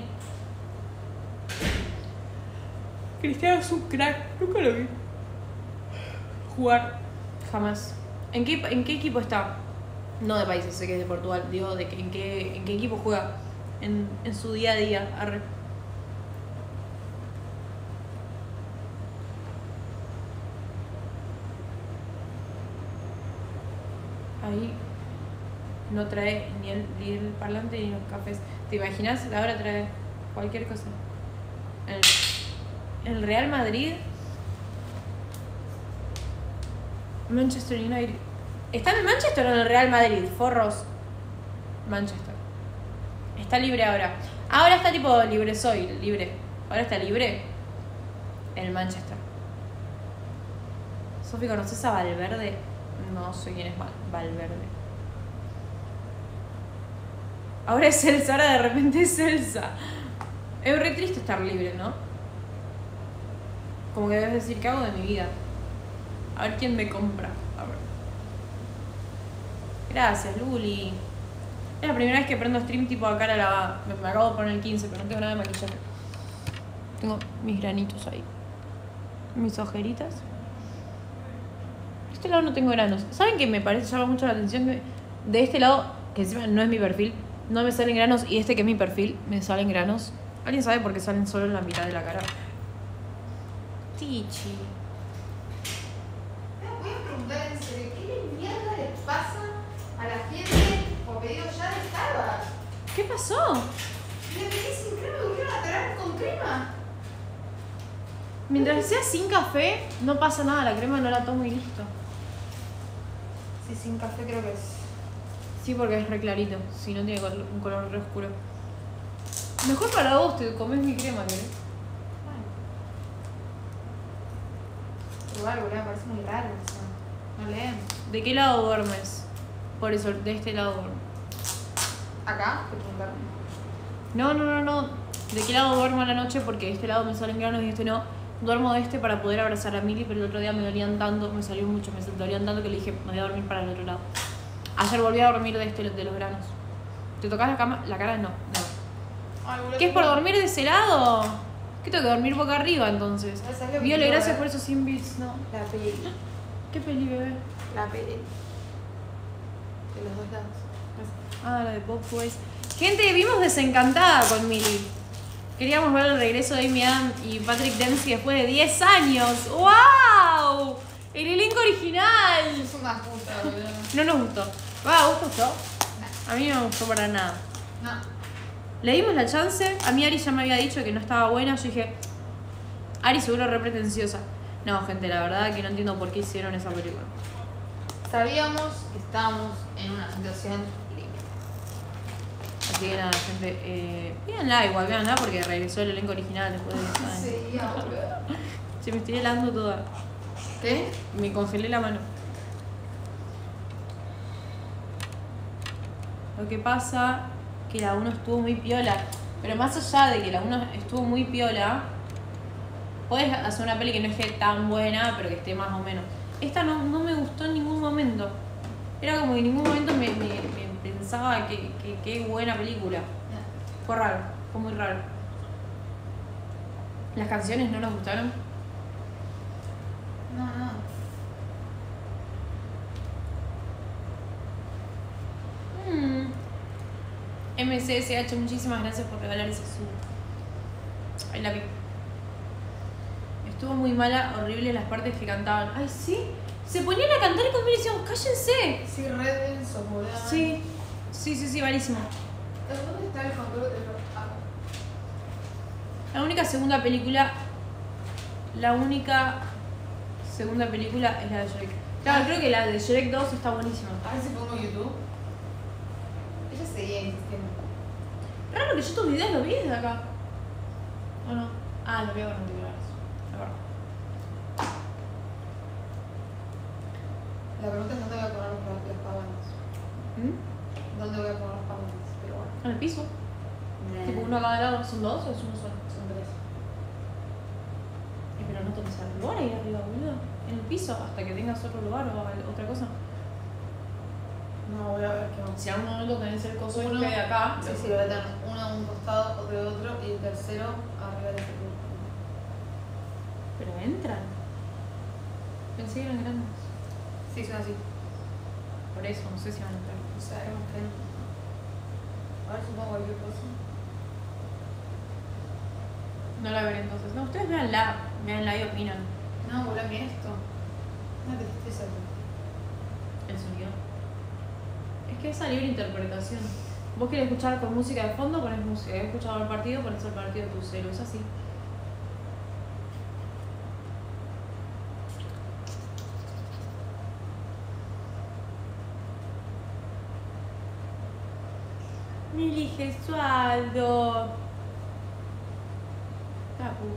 Cristiano es un crack, nunca lo vi jugar, jamás. ¿En qué equipo está? No de países, sé que es de Portugal, digo, en qué equipo juega en su día a día. Arre. Ahí no trae ni el parlante ni los cafés. ¿Te imaginas? Ahora trae cualquier cosa. El Real Madrid, Manchester United. ¿Está en el Manchester o en el Real Madrid? Forros. Manchester. Está libre ahora. Ahora está tipo libre libre. Ahora está libre en el Manchester. Sofi, ¿conoces a Valverde? No sé quién es Valverde. Ahora es Celsa, ahora de repente es Celsa. Es re triste estar libre, ¿no? Como que debes decir, ¿qué hago de mi vida? A ver quién me compra. A ver. Gracias, Luli. Es la primera vez que prendo stream tipo a cara lavada. Me acabo de poner el 15, pero no tengo nada de maquillaje. Tengo mis granitos ahí. Mis ojeritas. De este lado no tengo granos. ¿Saben qué me parece? Llama mucho la atención que de este lado, que encima no es mi perfil, no me salen granos, y este que es mi perfil, me salen granos. ¿Alguien sabe por qué salen solo en la mitad de la cara? Tichi. Voy a preguntar en serio, ¿qué mierda le pasa a la gente por pedido ya de Starbucks? ¿Qué pasó? Le pedí sin crema y volvieron a traer con crema. Mientras sea sin café, no pasa nada, la crema no la tomo y listo. Sí, sin café creo que es. Sí, porque es re clarito, si no tiene un color re oscuro. Mejor para vos, te comés mi crema, ¿querés? Igual, boludo, me parece muy raro eso. No leemos. ¿De qué lado duermes? Por eso, de este lado duermo. ¿Acá? Te preguntaron. No. ¿De qué lado duermo a la noche? Porque de este lado me salen granos y este no. Duermo de este para poder abrazar a Mili, pero el otro día me dolían tanto, me salió mucho, me dolían tanto que le dije, me voy a dormir para el otro lado. Ayer volví a dormir de este, de los granos. ¿Te tocas la cama? La cara no. Ay, boludo, ¿Qué es por dormir de ese lado? ¿Qué tengo que dormir boca arriba entonces? ¿Sabes lo que Viole, quiero gracias ver? por esos 100 bits, no. La peli. ¿Qué peli, bebé? La peli. De los dos lados. Ah, la de Pop Boys. Gente, vimos Desencantada con Mili. Queríamos ver el regreso de Amy Adams y Patrick Dempsey después de 10 años. ¡Wow! El elenco original. Es una puta, boludo. No nos gustó. ¿A vos te gustó? A mí no me gustó para nada. No. Le dimos la chance. A mí Ari ya me había dicho que no estaba buena. Yo dije, Ari seguro re pretenciosa. No, gente, la verdad que no entiendo por qué hicieron esa película. Sabíamos que estábamos en una situación límite. Así que nada, gente, véanla porque regresó el elenco original después de 10 años. Sí, boludo. Se me estoy helando toda. ¿Qué? Me congelé la mano. Lo que pasa que la 1 estuvo muy piola. Pero más allá de que la 1 estuvo muy piola, puedes hacer una peli que no esté tan buena, pero que esté más o menos. Esta no me gustó en ningún momento. Era como que en ningún momento me pensaba que qué buena película. Fue raro, fue muy raro. ¿Las canciones no nos gustaron? No. MCSH, muchísimas gracias por regalar ese sub. Ahí la vi. Estuvo muy mala, horrible las partes que cantaban. Ay, sí. Se ponían a cantar y conmigo y decíamos, cállense. Sí, re denso, boludo. Sí, malísimo. ¿Dónde está el control de los La única segunda película es la de Shrek. Claro, creo que la de Shrek 2 está buenísima. A ver si pongo YouTube. Ella seguía insistiendo. Raro que yo tus videos los vi desde acá. ¿O no? Ah, los veo con auriculares. La verdad. La pregunta es dónde voy a poner los pavones. ¿Dónde voy a poner los pavones? Pero bueno. En el piso. Tipo uno a cada lado. ¿Son dos o es uno solo? Son tres. Pero no tomes el lugar ahí arriba, boludo. En el piso, hasta que tengas otro lugar o otra cosa. No, voy a ver qué vamos. Si a un momento tenés el coso Uno- este de acá. Sí, lo voy a tener uno a un costado, otro de otro y el tercero arriba de este. Pero entran. Pensé que eran grandes. Sí, son así. Por eso, no sé si van a entrar. O sea, es un gen. A ver si pongo cualquier cosa. No la veré entonces. No, ustedes véanla y opinan. No, boludo, mira esto. Una tristeza. El sonido. Es que esa libre interpretación. Vos querés escuchar con música de fondo, pones música. Querés escuchar el partido, pones el partido de tu celu. Es así. Mili Gesualdo. Tapu.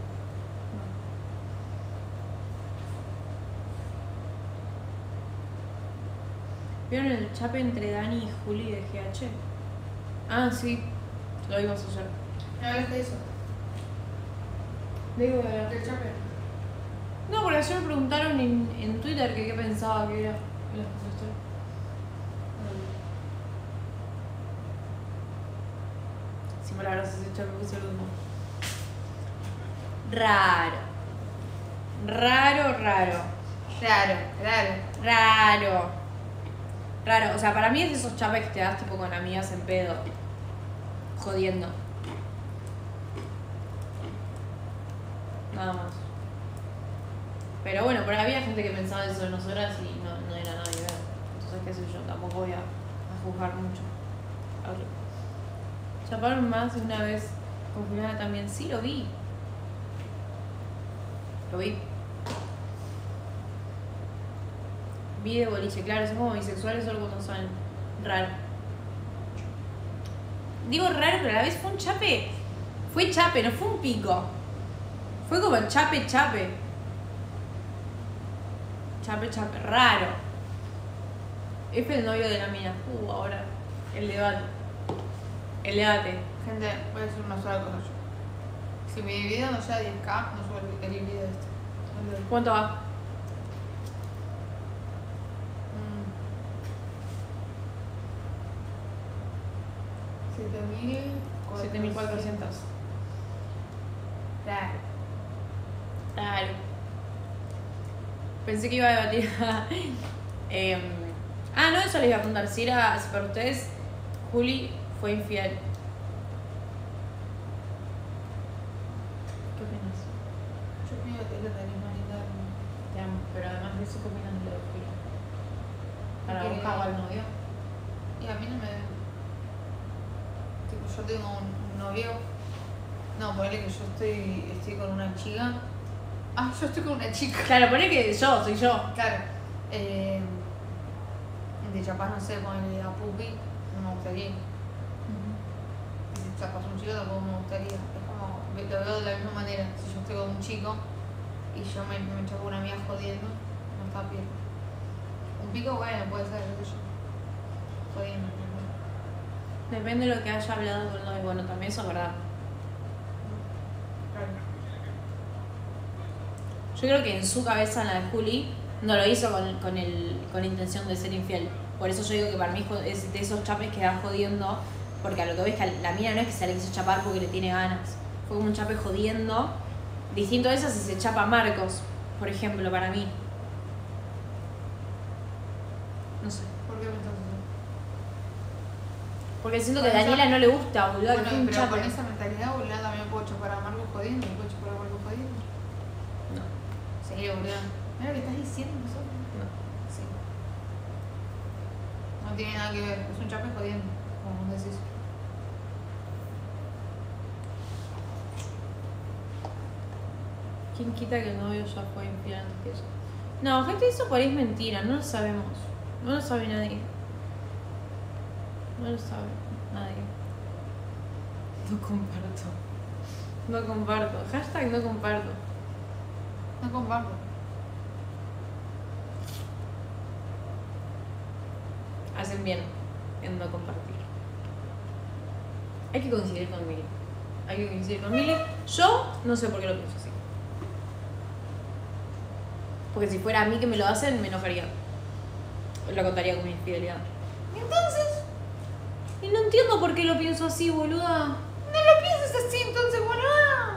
¿Vieron el chape entre Dani y Juli de GH? Ah, sí. Lo vimos ayer. ¿Me hablaste de eso? Digo, ¿Del chape? no, porque ayer me preguntaron en Twitter que qué pensaba que era. Y les contesté. Sin palabras, ese chape puse el humo. Raro. Raro, raro. Claro, claro. Raro. Raro, o sea, para mí es de esos chapes que te das tipo con amigas en pedo. Jodiendo. Nada más. Pero bueno, pero había gente que pensaba eso de nosotras y no era nada que ver. Entonces, qué sé yo, tampoco voy a juzgar mucho. A ver. Chaparon más de una vez con Juliana también. Sí, lo vi. Lo vi. Vi de boliche, claro, son como bisexuales solo cuando son raro. Digo raro, pero a la vez fue un chape. Fue chape, no fue un pico. Fue como chape, chape. Chape, chape, raro. F el novio de la mina. Ahora. El debate. El debate. Gente, voy a decir una sola cosa yo. Si mi video no llega a 10k, no subo el video este. ¿Cuánto va? 7.400. Claro. Claro. Pensé que iba a debatir. No, eso les iba a preguntar. Si para ustedes Juli fue infiel. ¿Qué opinas? Yo opino que es la animalidad. Te amo, pero además de eso, ¿qué opinas de lo de Juli? ¿Para Que- vos cago al novio? Y a mí no me... Tipo, yo tengo un novio... No, ponele que yo estoy con una chica. Ah, yo estoy con una chica. Claro, poné que soy yo. Claro. De chapas, no sé, ponele a Pupi, no me gustaría. Y si chapas un chico tampoco me gustaría. Es como, lo veo de la misma manera. Si yo estoy con un chico y yo me chapo una amiga jodiendo, no está bien. Un pico, bueno, puede ser, qué sé yo. Jodiendo. Depende de lo que haya hablado con el novio. Bueno, también eso es verdad. Claro. Yo creo que en su cabeza, la de Juli, no lo hizo con intención de ser infiel. Por eso yo digo que para mí es de esos chapes que va jodiendo, porque a lo que ves que la mina no es que se le quiso chapar porque le tiene ganas. Fue como un chape jodiendo. Distinto a eso si se chapa a Marcos, por ejemplo, para mí. No sé. ¿Por qué pensás eso? Porque siento que a Con esa- Daniela no le gusta, boludo, que Bueno, fue un pero chape. con esa mentalidad, boludo, también puedo chapar a Marcos jodiendo, puedo chapar a Marcos jodiendo. No, Serio, boludo. Mira lo que estás diciendo nosotros. no. Sí. No tiene nada que ver, es un chape jodiendo, como vos decís. ¿Quién quita que el novio ya fue infiel antes que ella? No, gente, eso por ahí es mentira, no lo sabemos. No lo sabe nadie. No lo sabe nadie. No comparto. No comparto. Hashtag no comparto. No comparto. Hacen bien en no compartir. Hay que coincidir con Mili. Hay que coincidir con Mili. Yo no sé por qué lo pienso así. Porque si fuera a mí que me lo hacen, me enojaría. Lo contaría como infidelidad. ¿Y entonces? Y no entiendo por qué lo pienso así, boluda. No lo pienses así, entonces, boludo.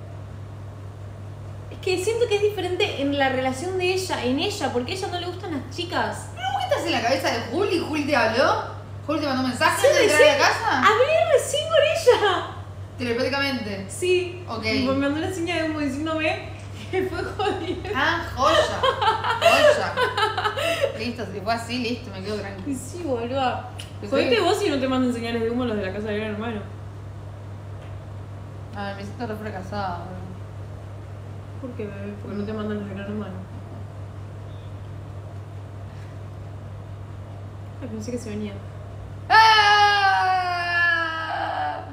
Es que siento que es diferente en la relación de ella, en ella, porque a ella no le gustan las chicas. ¿Pero vos estás en la cabeza de Juli? ¿Juli te habló? ¿Juli te mandó mensaje Sí, antes de entrar a la recién- casa? Hablé recién con ella. Telepáticamente. Sí. Ok. Y me mandó una señal de humo diciéndome que fue jodido. Ah, joya. Joya. listo, si fue así, listo, me quedo tranquila. Y sí, boluda. Pues Jodete sí. vos si no te mandan señales de humo los de la casa de Gran Hermano. A ver, me siento re fracasada, boludo. ¿Por qué, bebé? Porque no te mandan los de Gran Hermano. Ay, pensé que se venía. ¡Ah!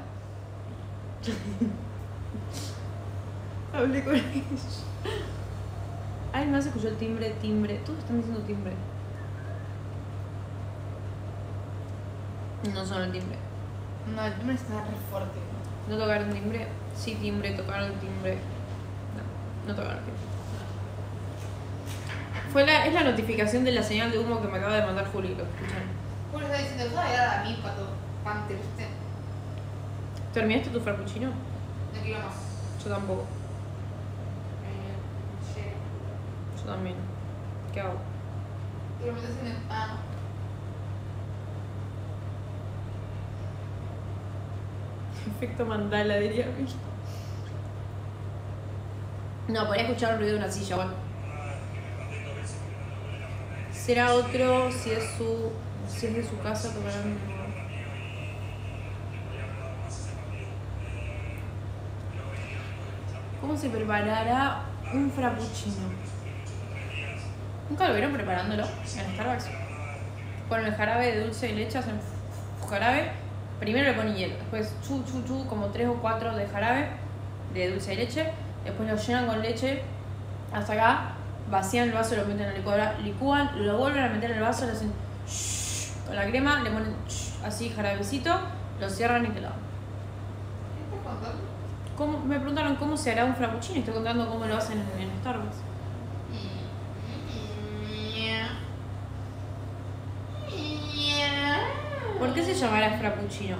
Hablé con ellos. Ay, me escuchó el timbre. Todos están diciendo timbre. No son el timbre. No, el timbre está re fuerte. ¿No tocaron timbre? Sí, timbre, tocaron timbre. No tocaron timbre. Es la notificación de la señal de humo que me acaba de mandar Juli, lo escuchan. Julio está diciendo, yo voy a dar a mí, pato, pante, ¿viste? ¿Terminaste tu frappuccino? No quiero más. Yo tampoco. Sí. Yo también. ¿Qué hago? Y lo metes en el... Ah, Efecto mandala, diría a mí. No, podría escuchar el ruido de una silla, bueno. Será otro si es de su casa, tocarán. ¿Cómo se preparará un frappuccino? ¿Nunca lo vieron preparándolo en Starbucks? Ponen el jarabe de dulce y leche, hacen jarabe. Primero le ponen hielo, después como 3 o 4 de jarabe de dulce y leche. Después lo llenan con leche hasta acá, vacían el vaso, lo meten en la licuadora, licúan, lo vuelven a meter en el vaso, le hacen con la crema, le ponen así jarabecito, lo cierran y te lo dan. ¿qué estás contando? Me preguntaron cómo se hará un frappuccino y estoy contando cómo lo hacen en Starbucks. ¿Por qué se llamará frappuccino?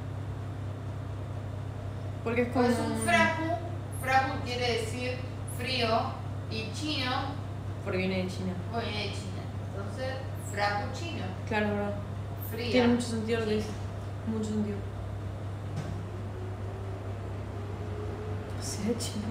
Porque es como Pues un frappu quiere decir frío y chino porque viene de China. viene de China. Entonces, frappuccino, Claro, verdad. fría. Tiene mucho sentido lo que dice. Mucho sentido. ¿Será chino?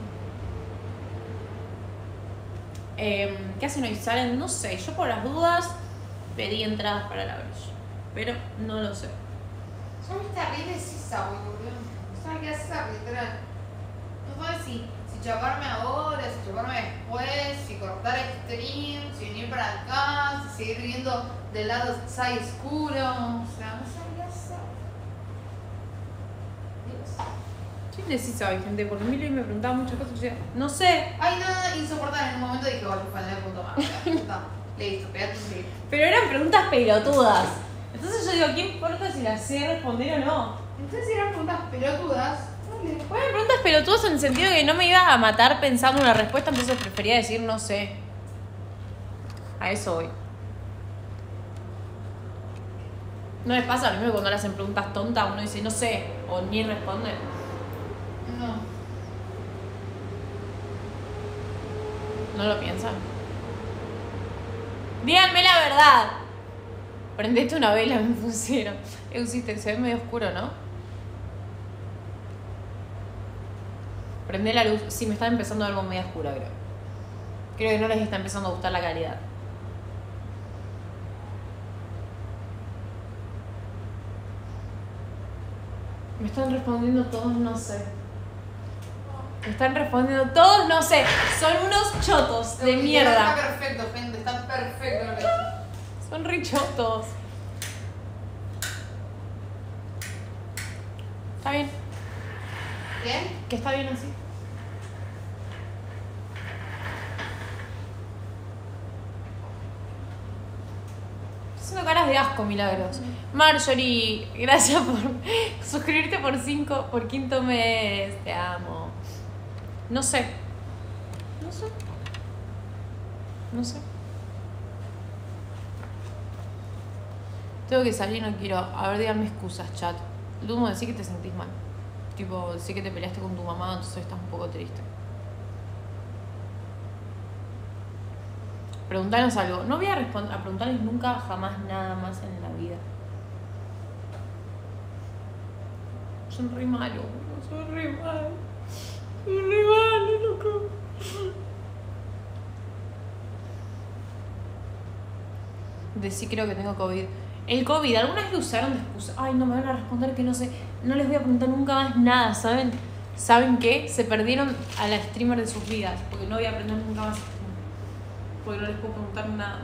¿Qué hacen hoy? ¿Salen? No sé. Yo por las dudas pedí entradas para la Bruce. Pero no lo sé. Ya me está re indecisa, boludo. No sabes qué hacer, literal. No sabes si chaparme ahora, si chaparme después, si cortar stream, si venir para acá, si seguir viendo del lado side oscuro. O sea, no sé qué hacer. Dios. Estoy indecisa hoy, gente, porque Milo me preguntaba muchas cosas y yo decía, no sé. Ay, no, insoportable. En un momento dije, bueno, para el punto más. Está. Listo, pegate un tiro. Pero eran preguntas pelotudas. Entonces yo digo, ¿qué importa si las sé responder o no? Entonces, si eran preguntas pelotudas, dale. Bueno, preguntas pelotudas en el sentido de que no me iba a matar pensando en una respuesta, entonces prefería decir no sé. A eso voy. ¿No les pasa lo mismo que cuando le hacen preguntas tontas? Uno dice no sé, o ni responde. No. ¿No lo piensan? Díganme la verdad. Prendete una vela, me pusieron. Se ve medio oscuro, ¿no? Prende la luz. Sí, me está empezando a ver como media oscura, creo. Creo que no les está empezando a gustar la calidad. Me están respondiendo todos no sé. Me están respondiendo todos no sé. Son unos chotos de mierda. Está perfecto, gente. Está perfecto lo que hace. Son richotos. ¿Está bien? ¿Bien? Que está bien así. Estoy haciendo caras de asco, Milagros. Marjorie, gracias por suscribirte por quinto mes. Te amo. No sé. Tengo que salir, no quiero. A ver, díganme excusas, chat. Lumo, decí que te sentís mal. Tipo, sé que te peleaste con tu mamá, entonces estás un poco triste. Preguntanos algo. No voy a preguntarles nunca, jamás, nada más en la vida. Son re malos, son re malos. Son re malos, loco. de sí creo que tengo COVID. El COVID, ¿alguna vez lo usaron de excusa? Ay, no me van a responder que no sé. No les voy a preguntar nunca más nada, ¿saben? ¿Saben qué? Se perdieron a la streamer de sus vidas. Porque no voy a aprender nunca más. Porque no les puedo preguntar nada.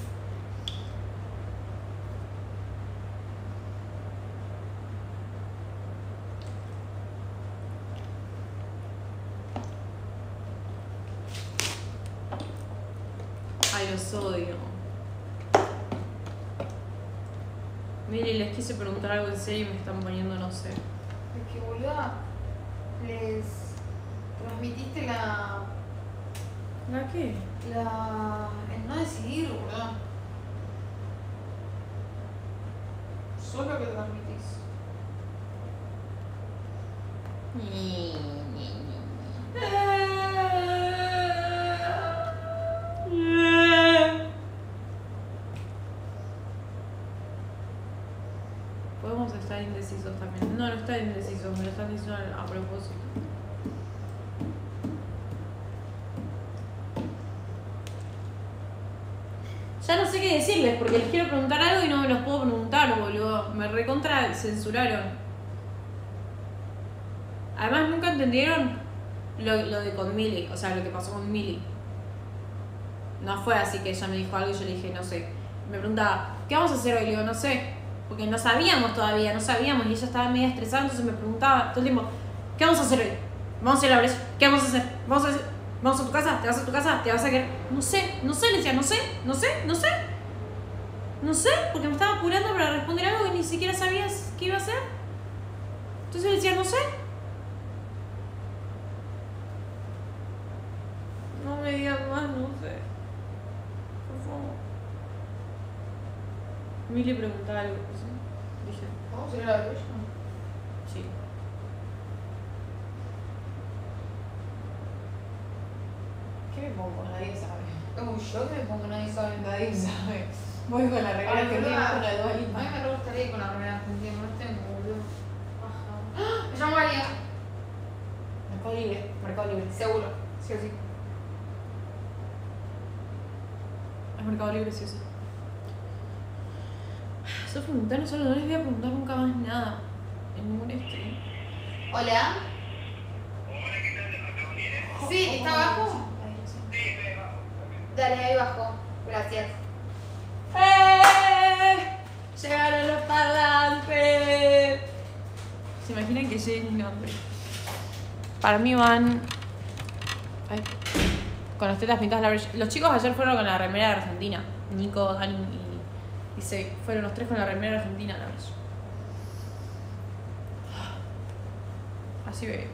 Ay, los odio. Mire, les quise preguntar algo en serio y me están poniendo no sé. Es que, boluda, les transmitiste la... ¿La qué? el no decidir, boluda. Solo que transmitís. Podemos estar indecisos también. No, no estar indecisos, me lo están diciendo a propósito. Ya no sé qué decirles porque les quiero preguntar algo y no me los puedo preguntar, boludo. Me recontra censuraron. Además nunca entendieron lo de con Milly, o sea, lo que pasó con Milly. No fue así que ella me dijo algo y yo le dije, no sé. Me preguntaba, ¿qué vamos a hacer hoy? Le digo, no sé. Porque no sabíamos todavía, no sabíamos. Y ella estaba medio estresada, entonces me preguntaba todo el tiempo, ¿qué vamos a hacer hoy? ¿Vamos a ir a la brecha? ¿Qué vamos a hacer? ¿Vamos a tu casa? ¿Te vas a tu casa? ¿Te vas a quedar? No sé, le decía, no sé, porque me estaba apurando para responder algo que ni siquiera sabías qué iba a hacer. Entonces le decía, no sé. No me digas más, no sé. Por favor. Mili preguntaba algo, ¿sí? Dije, ¿Vamos a ir a la brecha? sí. ¿Qué me pongo? Nadie sabe. Como yo que me pongo, nadie sabe. Nadie sabe. Voy con la remera Ay, que boluda, tengo con la de Dua a Lipa. mí me re gustaría ir con la remera argentina, no tengo, boludo. Ajá. Me llamo María. Mercado Libre. Seguro, sí o sí. Es Mercado Libre, sí o sí. Eso preguntar, no les voy a preguntar nunca más nada. En ningún stream. Hola. Sí, ¿está abajo? Dale, ahí abajo. Gracias. ¡Llegaron los parlantes! ¿Se imaginan que llegue mi nombre? Para mí van... Ay. Con las tetas pintadas la brecha. Los chicos ayer fueron con la remera de Argentina. Nico, Dani y Se. Fueron los tres con la remera de Argentina a la brecha. Así veo.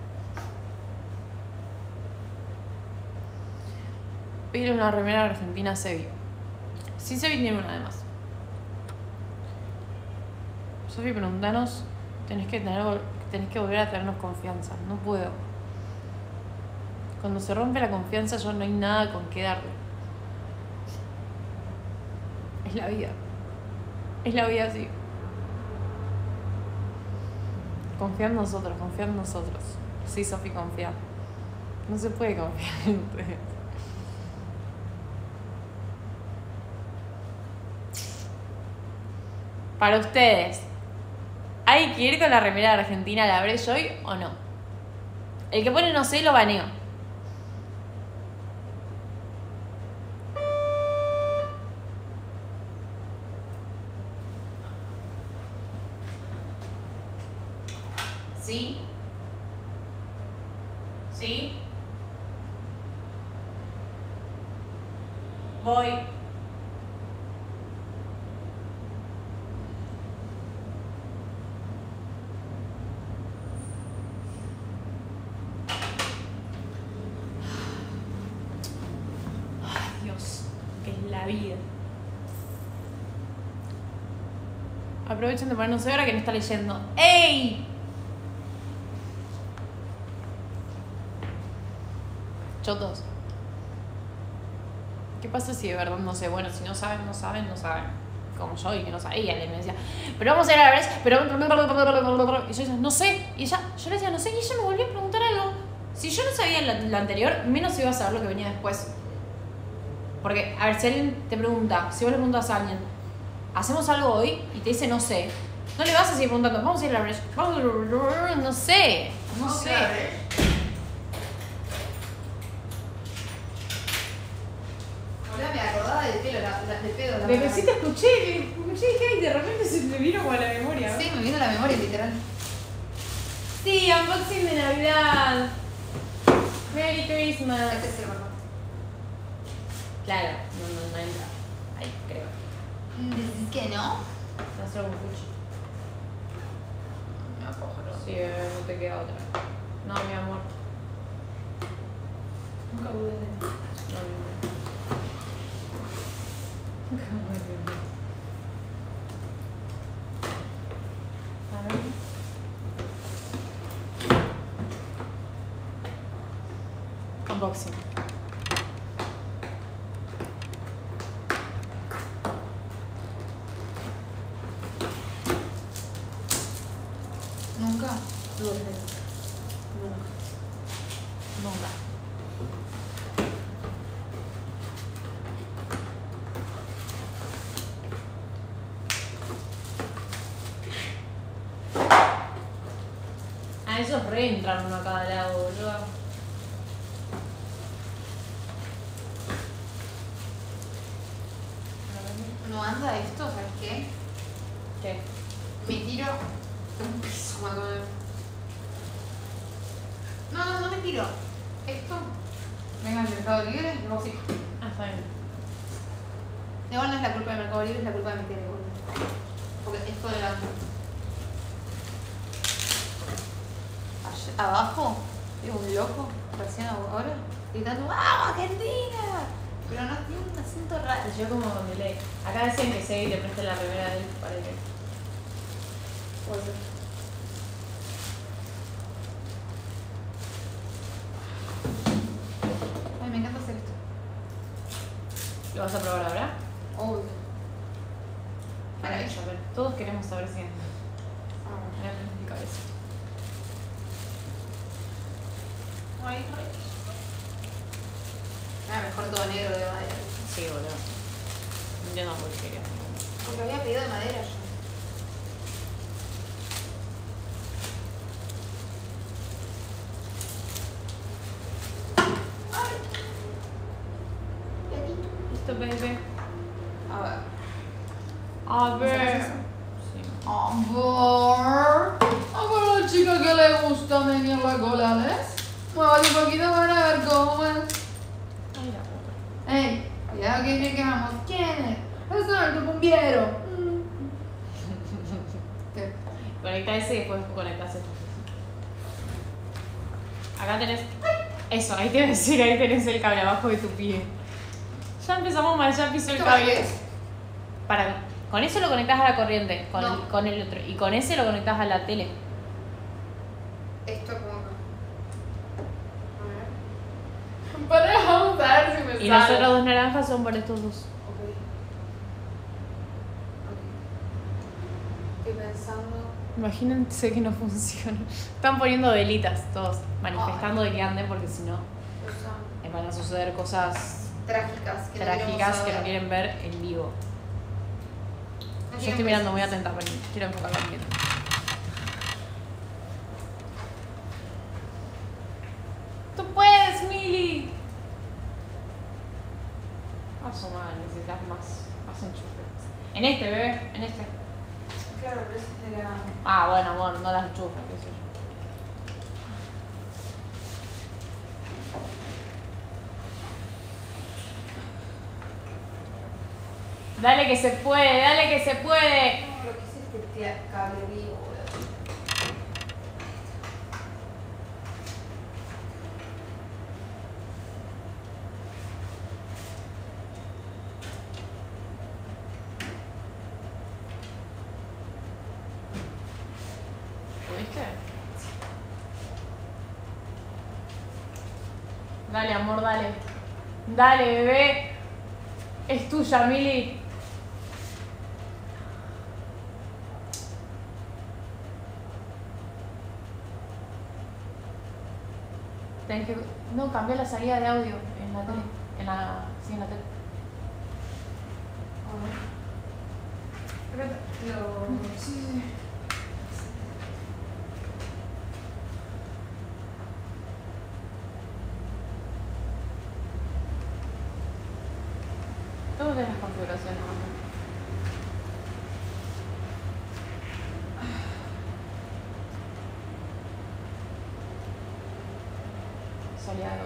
Pide una remera de Argentina Sebi. Sí, Sebi tiene una además. Sofi, preguntanos. Tenés que volver a tenernos confianza. No puedo. Cuando se rompe la confianza, ya no hay nada con qué darle. Es la vida. Es la vida así. Confía en nosotros, confía en nosotros. Sí, Sofi, confía. No se puede confiar en ustedes. Para ustedes, ¿hay que ir con la remera de Argentina a la brecha hoy o no? El que pone no sé lo baneo. ¿Sí? ¿Sí? Voy. Ay, Dios, que es la vida. Aprovechen de ponernos ahora que no está leyendo. ¡Ey! Chotos. ¿Qué pasa si de verdad no sé? Bueno, si no saben, no saben, no saben. Como yo y que no sabía, y me decía, pero vamos a ir a la vez, pero... Y yo decía, no sé. Y ella, yo le decía, no sé, y ella me volvió a preguntar algo. Si yo no sabía la anterior, menos iba a saber lo que venía después. Porque, a ver, si alguien te pregunta, si vos le preguntas a alguien, ¿hacemos algo hoy? Y te dice no sé. No le vas a seguir preguntando, vamos a ir a la brecha. No sé. No Vamos sé. a ver. Ahora me acordaba del pelo, las de pedo. la De que verdad. sí te escuché y de repente se me vino como a la memoria. Sí, me vino a la memoria, literal. Sí, unboxing de Navidad. Merry Christmas. Este es el mejor. Claro, no entra. Ahí, creo. ¿Decís que no? Va a ser un cuchi. Me acojo. Sí, no te queda otra. No, mi amor. Nunca pude. No, mi amor. A ver. Unboxing. Nunca. Nunca. Ah, esos reentran uno a cada lado, boludo. No anda esto, ¿sabes qué? ¿Qué? Me tiro de un piso cuando me... No me tiro. Esto. Venga al Mercado Libre y luego sí. Ah, está bien. Igual no es la culpa del Mercado Libre, es la culpa de mi tele, boludo. Porque esto de la... Abajo, es un loco, recién ahora, gritando ¡Vamos, Argentina! Pero no tiene un acento raro. Yo como con delay. Acá decían que Segui te preste la remera de él para que... Puede ser. Ay, me encanta hacer esto. ¿Lo vas a probar ahora? Obvio. A ver, a ver. Todos queremos saber si... Ah. Me da mi cabeza. Ay, ay. Ah, mejor todo negro de madera. Sí, boludo. No entiendo por qué. Porque había pedido de madera yo. Ay. ¿Y aquí? Listo, bebé. A ver. A ver. eso? Sí. A ver la chica que le gusta menear la cola, ¿ves? Mueve un poquito para ver cómo es. Ay, la puta. Ey, cuidado que llegamos. ¿Quién es? Es el cumbiero. ¿Qué? Conecta ese y después conectas esto. Acá tenés... Eso, ahí te voy a decir, ahí tenés el cable abajo de tu pie. Ya empezamos mal, ya pisó el ¿Esto para cable. qué es? Con eso lo conectás a la corriente, No. con el otro. Y con ese lo conectás a la tele. Esto como que... Para vamos a ver si me Y los otros dos naranjas son para estos dos. Ok. Estoy pensando... Imagínense que no funciona. Están poniendo velitas todos, manifestando de que anden porque si no Cosas van a suceder cosas trágicas que trágicas no que no queremos quieren ver en vivo. saber. Yo estoy mirando muy atenta, pero quiero enfocarlo bien. ¡Tú puedes, Mili! A su madre, necesitas más enchufes. En este, bebé, en este. Claro, pero ese es de la... Ah, bueno, amor, no las enchufes, qué sé yo. Dale que se puede, dale que se puede. No, lo que es este cable vivo, boludo. ¿Pudiste? Dale, amor, dale. Dale, bebé. Es tuya, Mili. Tenés que... No, cambié la salida de audio en la tele. Sí, en la tele. Sí. Todas las configuraciones. Soleado.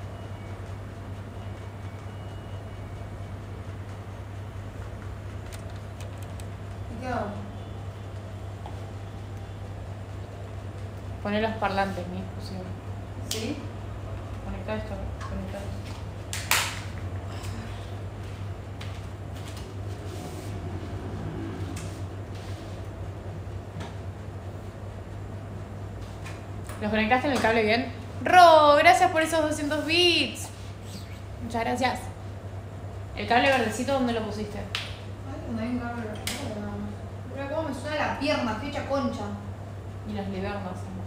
¿Y qué hago? Poner los parlantes, mi exclusivo. ¿Sí? Conecta esto, conecta esto. ¿Los conectaste en el cable bien? Ro, gracias por esos 200 bits. Muchas gracias. ¿El cable verdecito dónde lo pusiste? Ay, no hay un cable. Mira cómo me suena la pierna, estoy hecha concha. Y las libernas, amor.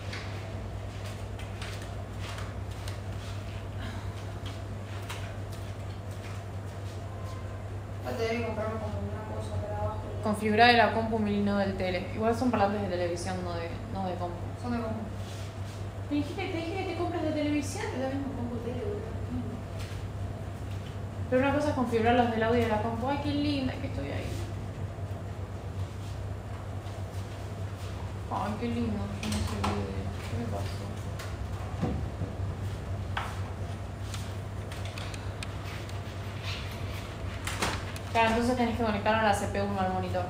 Voy a tener que comprarme como una cosa para abajo. Configurar de la compu milino del tele. Igual son parlantes de televisión, no de compu. Son de compu. Te dije que te compras de televisión. Es lo mismo compu tele, boludo. Pero una cosa es configurar los del audio de la compu. Ay, qué linda que estoy ahí. Ay, qué lindo. Yo no sé qué me pasó. Claro, entonces tenés que conectar a la CPU no al monitor.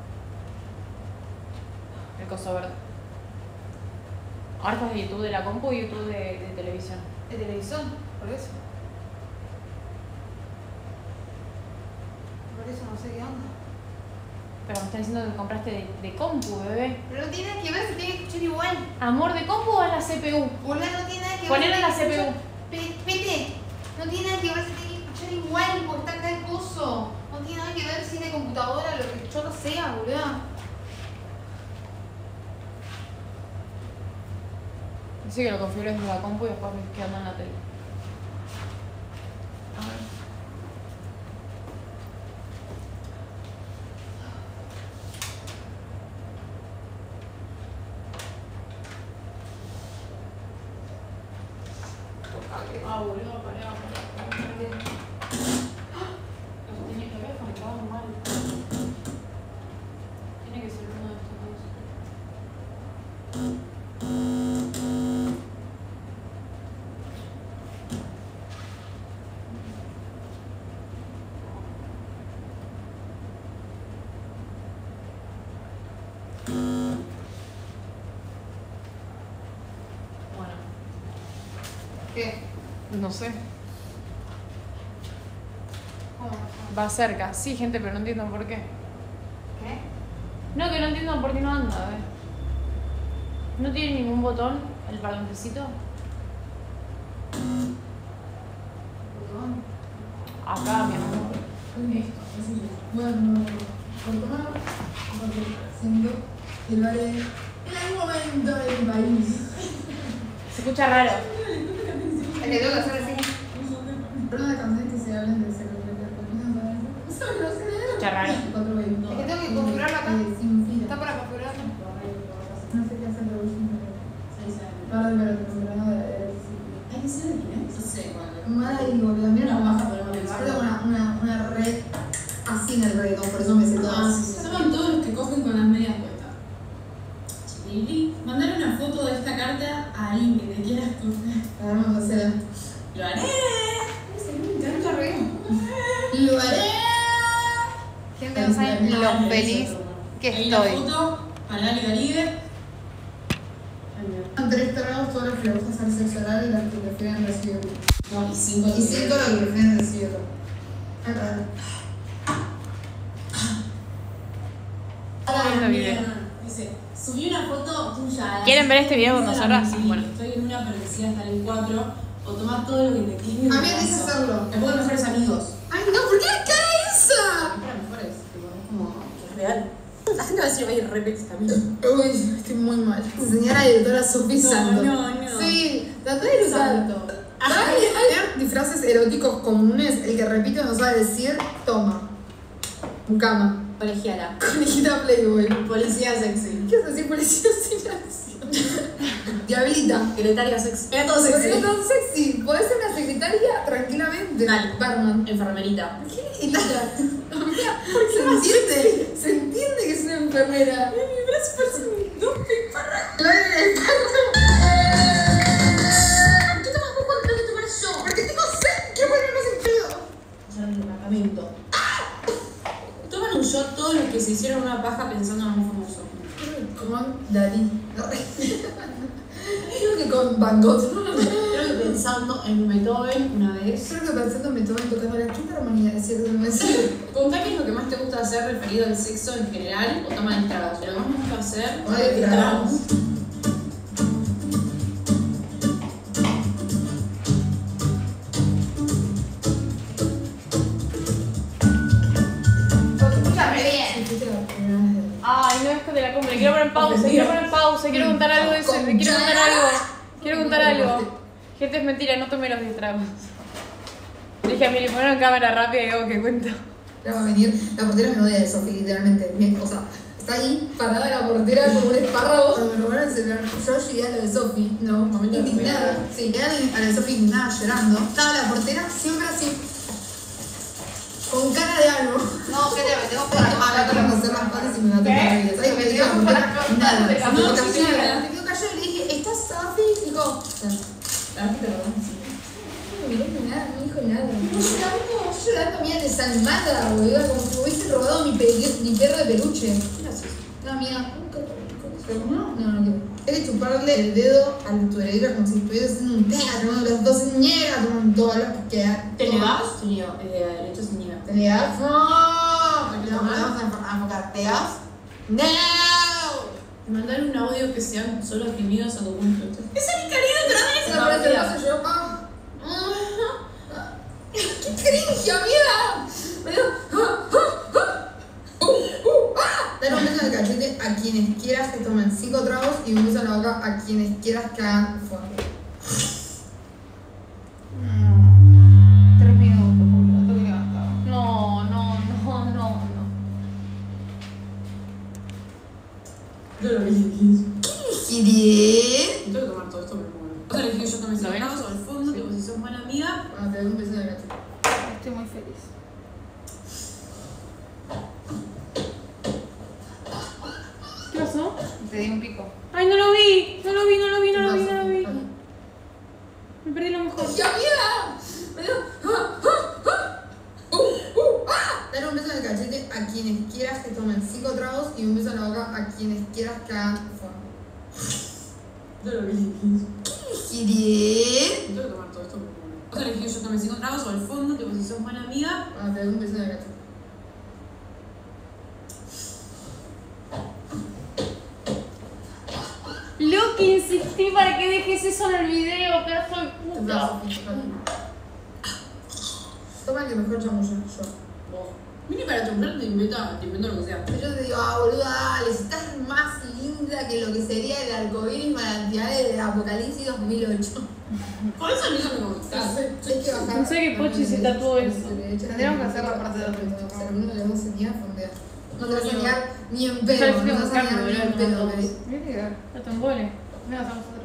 El coso verde. Ahora estás de YouTube de la compu y YouTube de televisión. ¿De televisión? Por eso. Por eso no sé qué onda. Pero me estás diciendo que compraste de compu, bebé. Pero no tiene nada que ver, se tiene que escuchar igual. ¿Amor de compu o a la CPU? Boludo, no tiene nada que ver. Ponelo en la se tiene que CPU. escuchar- Pete, no tiene nada que ver, se tiene que escuchar igual porque está acá el coso. No tiene nada que ver si es de computadora, lo que yo no sea, boludo. Dice que lo configures desde la compu y después ves qué anda en la tele. A ver. Ah, boludo, pará. Lo había conectado mal. Tiene que ser uno de estos dos. Bueno, ¿Qué? no sé. ¿Cómo? Va cerca. Sí, gente, pero no entiendo por qué. ¿Qué? No, que no entiendo por qué no anda, ¿No tiene ningún botón el parlantecito? Botón. Acá, mi amor. Bueno, por tomar, porque siento que lo haré en algún momento de mi país. Se escucha raro. Es que tengo que hacer así. Pero una canción que se hablan de secretaria de ¿sabes que no sé leer? Escucha raro. Es que tengo que configurarlo acá. Sin fila. Está para configurarlo. No sé qué hacer la última. Ahora me lo tengo Hay que ser de quién es. No sé cuál. Mala y boludo, mira No, una baja, pero no me Yo tengo una red así en el reggaetón, por eso me sé todas. Saben todos los que cogen con las medias puestas. Chilili, mandale una foto de esta carta a alguien que te quiera coger. Ahora vamos a hacer. Lo haré. Mucho ruido. Lo haré. Gente, no saben lo feliz que Ahí la estoy. foto, Palari Caribe. Andrés tragos todas las que le gusta hacer sexo oral y las que prefieren recibirlo. No, y 5 Y 5 las que prefieren recibirlo. Acá. Viendo video. Dice, subí una foto tuya. a la ¿Quieren ver este video con sección nosotras? de la Bueno. Estoy en una, pero decía estar en 4. O tomar todo lo que te quieres. A mí me dice hacerlo. Me pongo mejores amigos. Ay, no, ¿por qué la cara esa? Para mejores, tipo, es como que es real. La gente va a decir, oye, repete también. Uy, estoy muy mal. Señora directora Sophie Santo. no. Sí, traté de usar. Santo. ¿Saben leer disfraces eróticos comunes? El que repite no sabe decir, toma. Mucama. Colegiala. Conejita Playboy. Policía sexy. ¿Qué es así policía sin acción? Diablita. Secretaria sexy. Era todo ¿Por qué sexy. tan sexy? Podés ser una secretaria tranquilamente. Dale. Barman. Enfermerita. ¿Qué es ella? Se entiende que es una enfermera. Mi brazo parece un dupe para. Lo de ¿Por qué tomas vos cuando tengo que tomar yo? Porque tengo sed. Quiero ponerme sin pedo. Ya en el departamento. Toman un shot todos los que se hicieron una paja pensando en un famoso. Con Dalí. Creo que con Van Gogh. Creo que pensando en Beethoven una vez. Creo que pensando en Beethoven tocando la quinta armonía de cierto mes. Contá qué es lo que más te gusta hacer referido al sexo en general o toma tragos. Lo que más me gusta hacer Ay, tragos. Escúchame bien. Ay, no es que te la compre. Quiero poner pausa, quiero contar algo de eso. Quiero contar algo. Gente, es mentira, no tomé los 10 tragos. Dije a Mili, ponelo en cámara rápida y hago que cuento. Ya va a venir. La portera me odia de Sofi, literalmente. O sea, está ahí parada la portera como un espárrago. Cuando me robaron el celular, yo llegué a lo de Sofi, no, indignada. Sí, llegué a lo de Sofi indignada, llorando. Estaba la portera siempre así, con cara de algo. No, que te metemos por Ahora acá. para hacer las patas y me maté ¿Qué? terrible. ¿Sabes qué? Metemos por acá. Nada. No, Se quedó chiquita. callada. Se quedó callada y le dije, ¿estás Sofi? Dijo, no me dijo nada, no me dijo nada. Yo llorando, mía desalmada, boludo, como si me hubiese robado mi perro de peluche. No, amiga, no quiero. Es de chuparle el dedo a tu heredera como si estuviese haciendo un pega, tomando las 12 ñegas, tomando todo lo que queda. ¿Te negás? Sí, derecho se niega. ¿Te negas? No. Vamos a enfocar. ¿Te negas? ¡No! Te mandaron un audio que sean solo gemidos o como un ¡Es mi querido otra vez! Esa parece el paso yo. ¡Qué cringe, amiga! Me dio. Dar un beso en el cachete a quienes quieras que tomen 5 tragos y un beso en la boca a quienes quieras que hagan fuego. 3 minutos, porque no tengo que levantar. No. Yo lo vi. ¿Qué? Tengo que tomar todo esto, me muero. O sea, le dije yo tomé 5 tragos al fondo, tipo, si sos buena amiga. Bueno, te doy un beso en el cachete. Estoy muy feliz. ¿Qué pasó? Te di un pico. Ay, no lo vi. Me perdí lo mejor. ¡Qué amiga! Me dio. Dar un beso en el cachete a quienes quieras que tomen 5 tragos y un beso en la boca a quienes quieras que hagan fuego. Yo lo vi. ¿Qué? Tengo que tomar todo esto, me muero. O sea, le dije yo tomé 5 tragos al fondo, tipo, si sos buena amiga. Bueno, te doy un beso en el cachete. Lo que insistí para que dejes eso en el video, pedazo de puta. Toma el que mejor chamulla, yo. Vos. Vine para chambrar, te invento lo que sea. Yo te digo, boluda, dale, si estás más linda que lo que sería el arcoíris manantiales de Apocalipsis 2008. Por eso a mí no me gusta. Hay que bajar. No sé qué Pochi se tatuó eso. Tendríamos que hacer la parte de otro. O sea, uno le vamos a enseñar a fondear. No te vas a enseñar ni en Ya pedo, les no te tengo vas que a enseñar ni en pedo, ¿ok? No te embole. No, hacemos otro.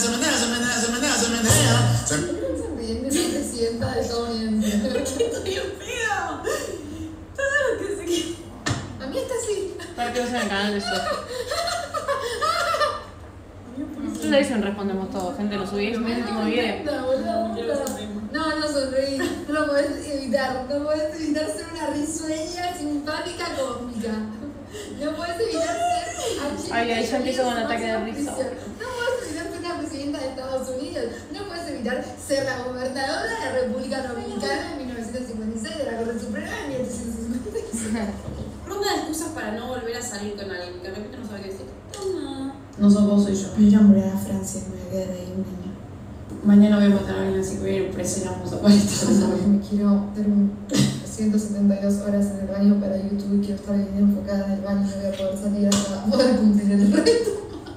Están riendo de la presidenta de estadounidense. Estoy en pedo. Todo lo que sé. A mí está así. Para que veas en el canal de Sofi. Yo le dicen respondemos todo, gente, lo subí, es mi último video. No sonreí. No lo podés evitar. No podés evitar ser una risueña simpática cósmica. No podés evitar ser. Ay, ahí ya empiezo con el ataque de risa. No podés evitar ser la presidenta de Estados Unidos. No podés evitar ser la gobernadora de la República Dominicana en 1956, de la Corte Suprema en 1856. Ronda de excusas para no volver a salir con alguien que de repente no sabe qué decir. No sos vos, soy yo. Me voy a morir a Francia y me voy a quedar ahí un año. Mañana voy a matar a alguien, así que voy a ir preso y no vamos a poder estar. Me quiero dar 172 horas en el baño para YouTube y quiero estar bien enfocada en el baño y no voy a poder salir hasta poder cumplir el reto.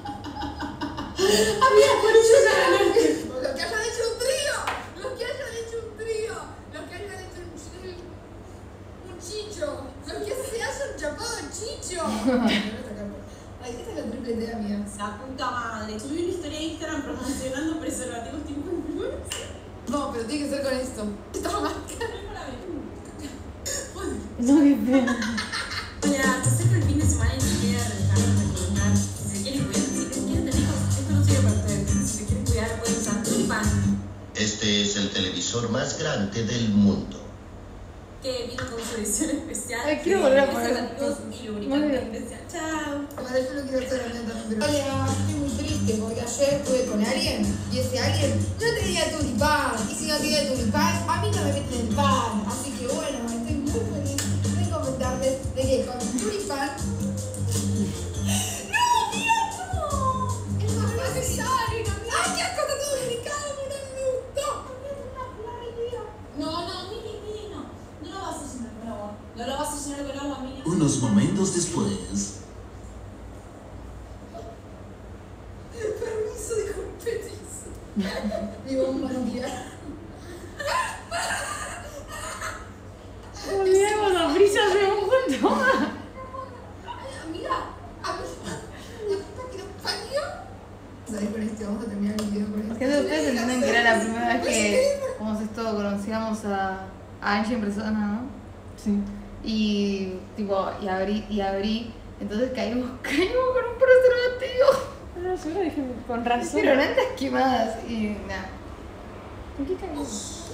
Amiga, por eso ya ganaste. Los que hayan hecho un trío, los que hayan hecho un chicho, lo que sea. chapado chicho. Ay, esta es la triple T, amiga. La puta madre. Subí una historia de Instagram promocionando preservativos tipo influencer. No, pero tiene que ser con esto. Esta marca. No, qué pena. Hola, te acerco el fin de semana y se quiere dejar de recomendar. Si se quiere cuidar, si te quieren tener hijos, esto no sirve para ustedes. Si se quieren cuidar, pueden usar Tulipan, Este es el televisor más grande del mundo. que vino con su edición especial. Ay, quiero volver a poner preservativos cosas. y Muy lubricante bien. especial. Chao. Ahora yo lo quiero hacer también, pero... Hola, estoy muy triste porque ayer estuve con alguien y ese alguien no tenía tulipán. Y si no tiene tulipán, a mí no me meten el pan. Así que bueno, estoy muy feliz de comentarles de que con tulipán... ¡No, mira, no! Es más fácil. ¡Ay, qué asco, está todo delicado! ¡Mira, me gustó! No, Mini, no. No lo vas a llenar con agua. No lo vas a llenar con agua, Mini. Unos momentos después. Permiso de competición. Mi bomba nuclear. Olvidemos las brisas de un junto. Amiga, la puta que nos parió. ¿Sabes con esto? Vamos a terminar el video con esto. Porque ustedes entienden que era la primera vez que, como se esto, conocíamos a Angie en persona, ¿no? Sí. Y, tipo, y abrí, entonces caímos con un preservativo. No, yo lo dije con razón. Pero lentas quemadas y nada. ¿En qué caímos?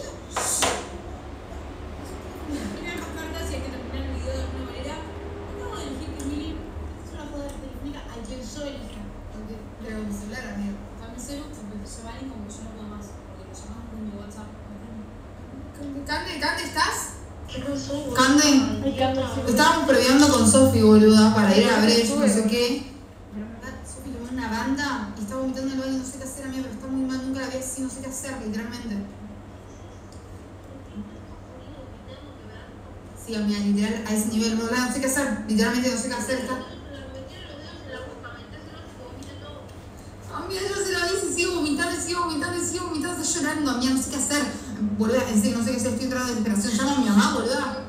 Mira las cartas y hay que terminar el video de alguna manera. Acabo de elegir que Mini es una joda telefónica a quien yo elija. Pero mi celular, amigo. También cero, porque se van y como que yo no puedo más. Porque lo llamamos desde mi WhatsApp. Cande, ¿estás? ¿Qué pasó? Cande. Ay, Carlos, sí. Estábamos previando con Sofi, boluda, para ir a Brecht, no Sube. sé qué. Sofi tomó una banda y está vomitando en el baño, no sé qué hacer, amiga, pero está muy mal, nunca la vi así, no sé qué hacer, literalmente. Sí, amiga, literal, a ese nivel, no sé qué hacer, literalmente no sé qué hacer, está... Amiga, yo se la vi, se sigue vomitando, está llorando, amiga, no sé qué hacer. Boluda, en serio, no sé qué hacer, estoy entrando de desesperación, llama a mi mamá, boluda.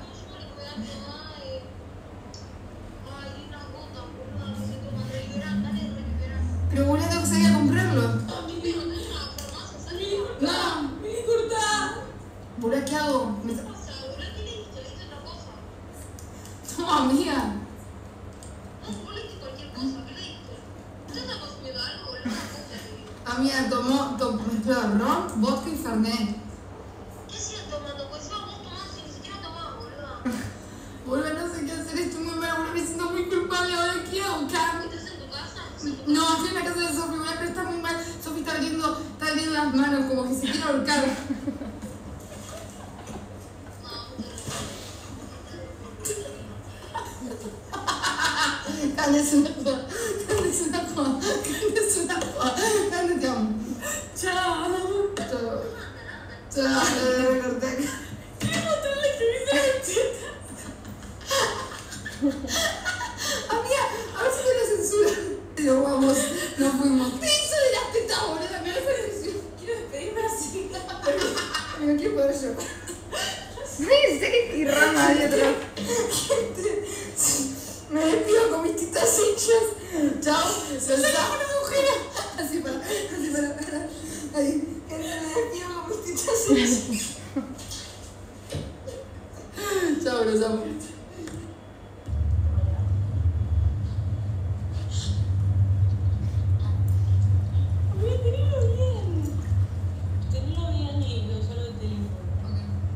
Pero boluda, tengo que salir a comprarlo. No, Mini, cortá. boluda, ¿qué hago? No, amiga. Amiga, mezcló ron, vodka y fernet. Boluda, no sé qué hacer, estoy muy mala, boluda, me siento muy culpable, ahora ¿qué hago, Cam? No, estoy en la casa de Sofi, boluda, pero está muy mal. Sofi está abriendo las manos como que se quiere ahorcar. Cande es una joda, Cande te amo. Chao. Chao, le corté. Quiero mostrarle que hice la cheta. Amiga, a ver si me lo censuran. Pero vamos, nos fuimos. ¿Qué hizo de las tetas, boluda? Me hace presión. Quiero despedirme así. Me quiero poder yo. Sí, sé que rama hay atrás. Me despido con mis tetas hechas. Chao. Se saca una mujer. Así para. Ahí. Me despido con mis tetas hechas. Chao, los amo. Amiga, tenelo bien y lo solo el teléfono.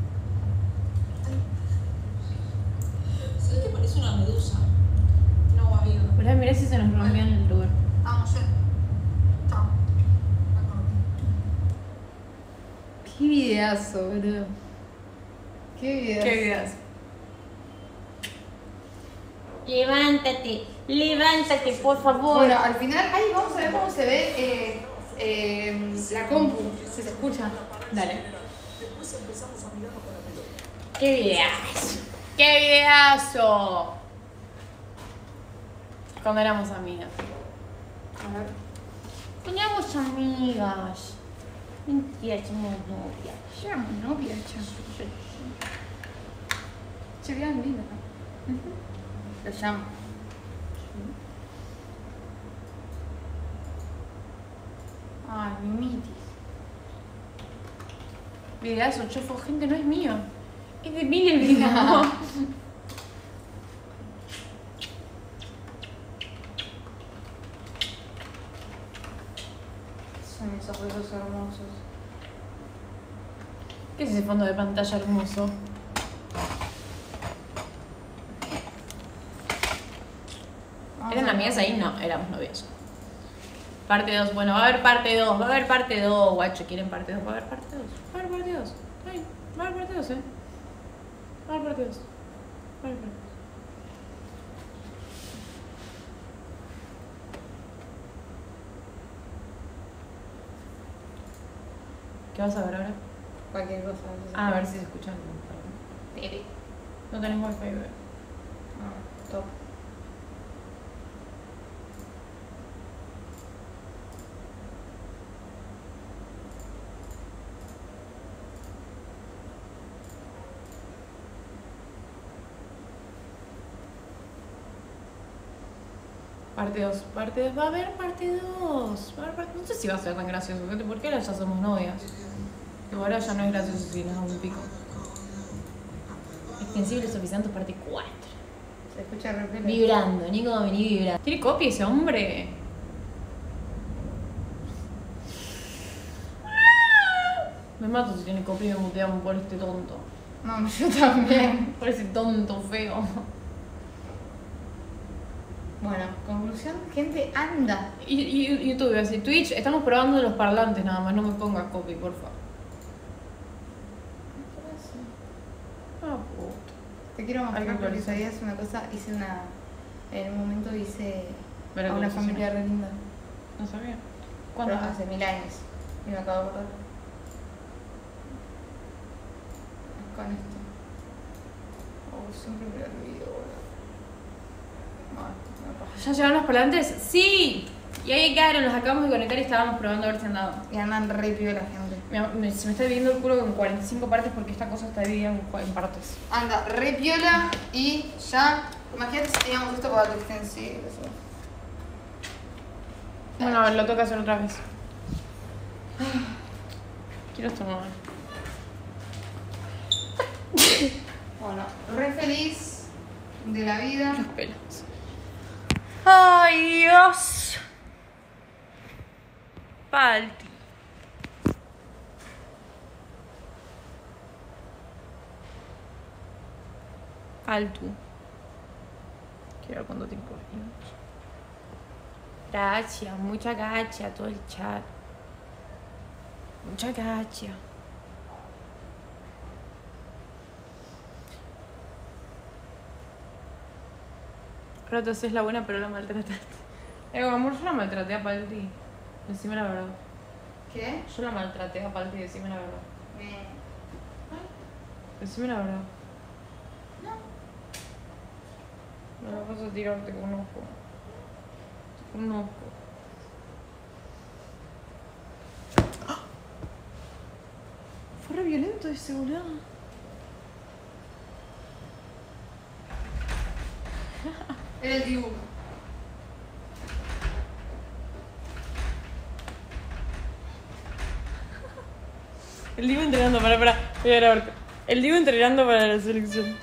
¿Sabes que parece una medusa? No, amigo. Pero mirá si se nos rompió en el lugar. Vamos, ya. Chao. Qué videazo, boludo. Qué videazo. ¿Qué videas? Levántate, por favor. Bueno, al final, ahí vamos a ver cómo se ve la compu, si se escucha. Dale. ¡Qué videazo! ¡Qué videazo! Cuando éramos amigas. A ver. Cuando éramos amigas. Mentira, somos novias. Ya éramos novias, ya. Se veían lindas. Lo llamo. Ay, mimitis. Videazo, chofo, gente, no es mío. Es de Mili el video. Son esos ruidos hermosos. ¿Qué es ese fondo de pantalla hermoso? ¿Eran amigas ahí? No, éramos novios. Parte 2, bueno, va a haber parte 2, va a haber parte 2, guacho, ¿quieren parte 2? Va a haber parte 2, va a haber parte 2. Ay, va a haber parte 2, va a haber parte 2. Va a haber parte 2. ¿Qué vas a ver ahora? Cualquier cosa. Ah, a ver si se escucha. No tenés wifi, bebé. Ah, top. Parte 2, parte 2, va a haber parte 2. No sé si va a ser tan gracioso, porque ahora ya somos novias. Igual ahora ya no es gracioso si nos da un pico. Extensible suficiente, parte 4. Se escucha re pelo. Vibrando, Nico vení vibrando. ¿Tiene copia ese hombre? Me mato si tiene copia y me muteamos por este tonto. No, yo también. Por ese tonto feo. Bueno, conclusión, gente, anda. Y YouTube, así, Twitch, estamos probando los parlantes nada más, no me pongas copy, porfa. Ah, puto. Te quiero Ay, mostrar qué porque pereza. sabías una cosa, hice una... En un momento hice Ver a una cómo familia re linda. No sabía. Pero ¿Cuándo? hace 1000 años. Y me acabo de acordar. Con esto. Oh, siempre me lo olvido, boludo. Bueno, me pasa. ¿Ya llegaron los parlantes? ¡Sí! Y ahí quedaron, los acabamos de conectar y estábamos probando a ver si andaban. Y andan re pío la gente. Se me está dividiendo el culo en 45 partes porque esta cosa está dividida en partes. Anda re piola y ya. Imagínate si teníamos esto para tu extensible. Bueno, a ver, lo toca hacer otra vez. Quiero estornudar. Bueno, re feliz de la vida. Los pelos. ¡Ay, Dios! Palti. Alto. Quiero ver cuánto tiempo vimos. Gracias, muchas gracias a todo el chat. Muchas gracias. Ahora te haces la buena, pero la maltrataste. Amor, yo la maltraté a Palti. Decime la verdad. ¿Qué? Yo la maltraté a Palti, decime la verdad. Me... Decime la verdad. No. No vas a tirarte con un ojo. Con un ojo. ¡Ah! Fue re violento ese boludo. Era el dibujo. El Divo entrenando, para, voy a grabarte. El Divo entrenando para la selección.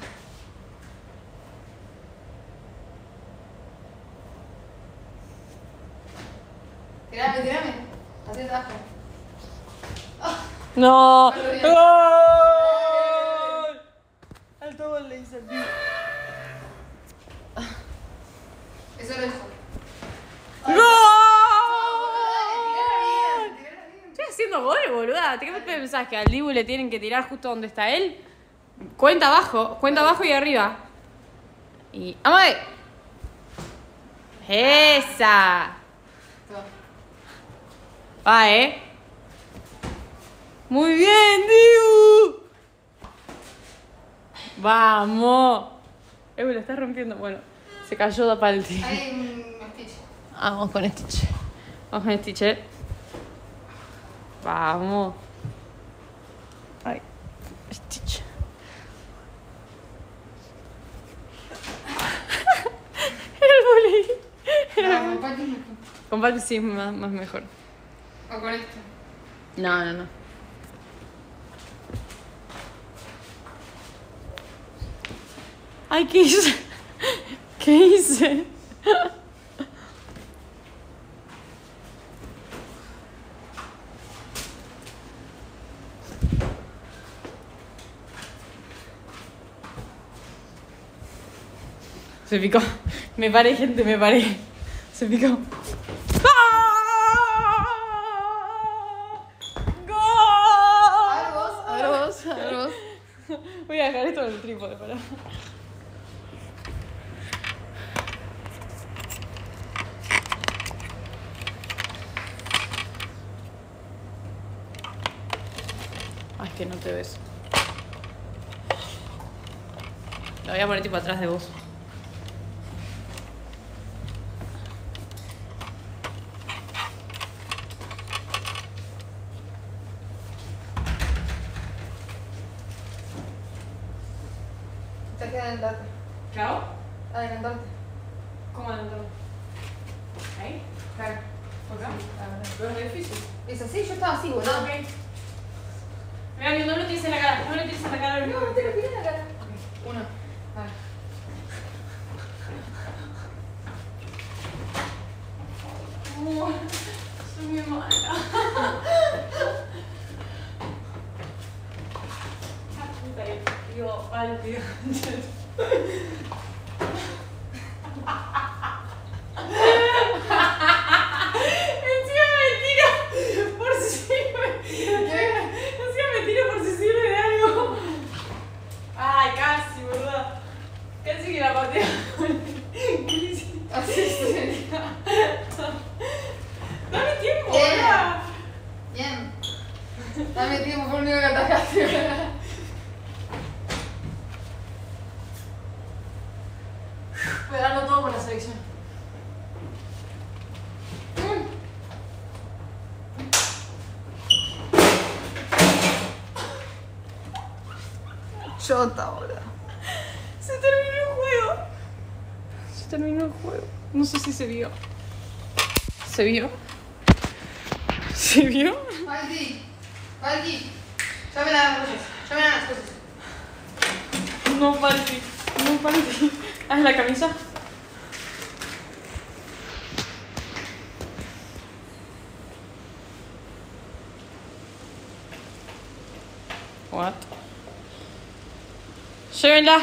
Tirame, tirame. Así abajo. No. Hazlo bien. ¡Gol! Alto gol le hice al Divo. Eso lo hizo. ¡Gol! Tirala bien. Estoy haciendo gol, boluda. ¿Qué pensás que al Dibu le tienen que tirar justo donde está él? Cuenta abajo y arriba. Y. ¡Amade! ¡Esa! Va, Muy bien, Dibu. Vamos. Me lo estás rompiendo. Bueno, se cayó da Palti. Hay un Stitch. Vamos con Stitch. Vamos con Stitch, Vamos. Ay, Stitch. palpis mejor. Con palpis sí es más mejor. O con esto. No. Ay, ¿qué hice? ¿Qué hice? Se picó. Me paré, gente, me paré. Se picó. A ver vos. Voy a dejar esto en el trípode, pará. Ay, es que no te ves. La voy a poner tipo atrás de vos. Te queda adelantarte. ¿Claro? Adelantarte. ¿Cómo adelantarlo? ¿Ahí? Claro. ¿Por acá? Ahora. Pero es difícil. Es así, yo estaba así, boludo. Ah, ok. Mira, no lo tienes en la cara. No lo tienes en la cara. No, te lo tiré en la cara. Uno. Vale. Soy muy mala. Digo, vale, tío. Encima me tiro por si sirve de algo. Ay, casi, boludo. Casi que la pateo. ¿Qué le hiciste? Así es. Dame tiempo, Bien. boludo. Bien. Dame tiempo, fue el único que atacaste. Voy a darlo todo por la selección. Chota, boludo. Se terminó el juego. Se terminó el juego. No sé si se vio. ¿Se vio? ¿Se vio? Falti. Llamen a las cosas. No, Falti. Haz la camisa. What? Llévenla.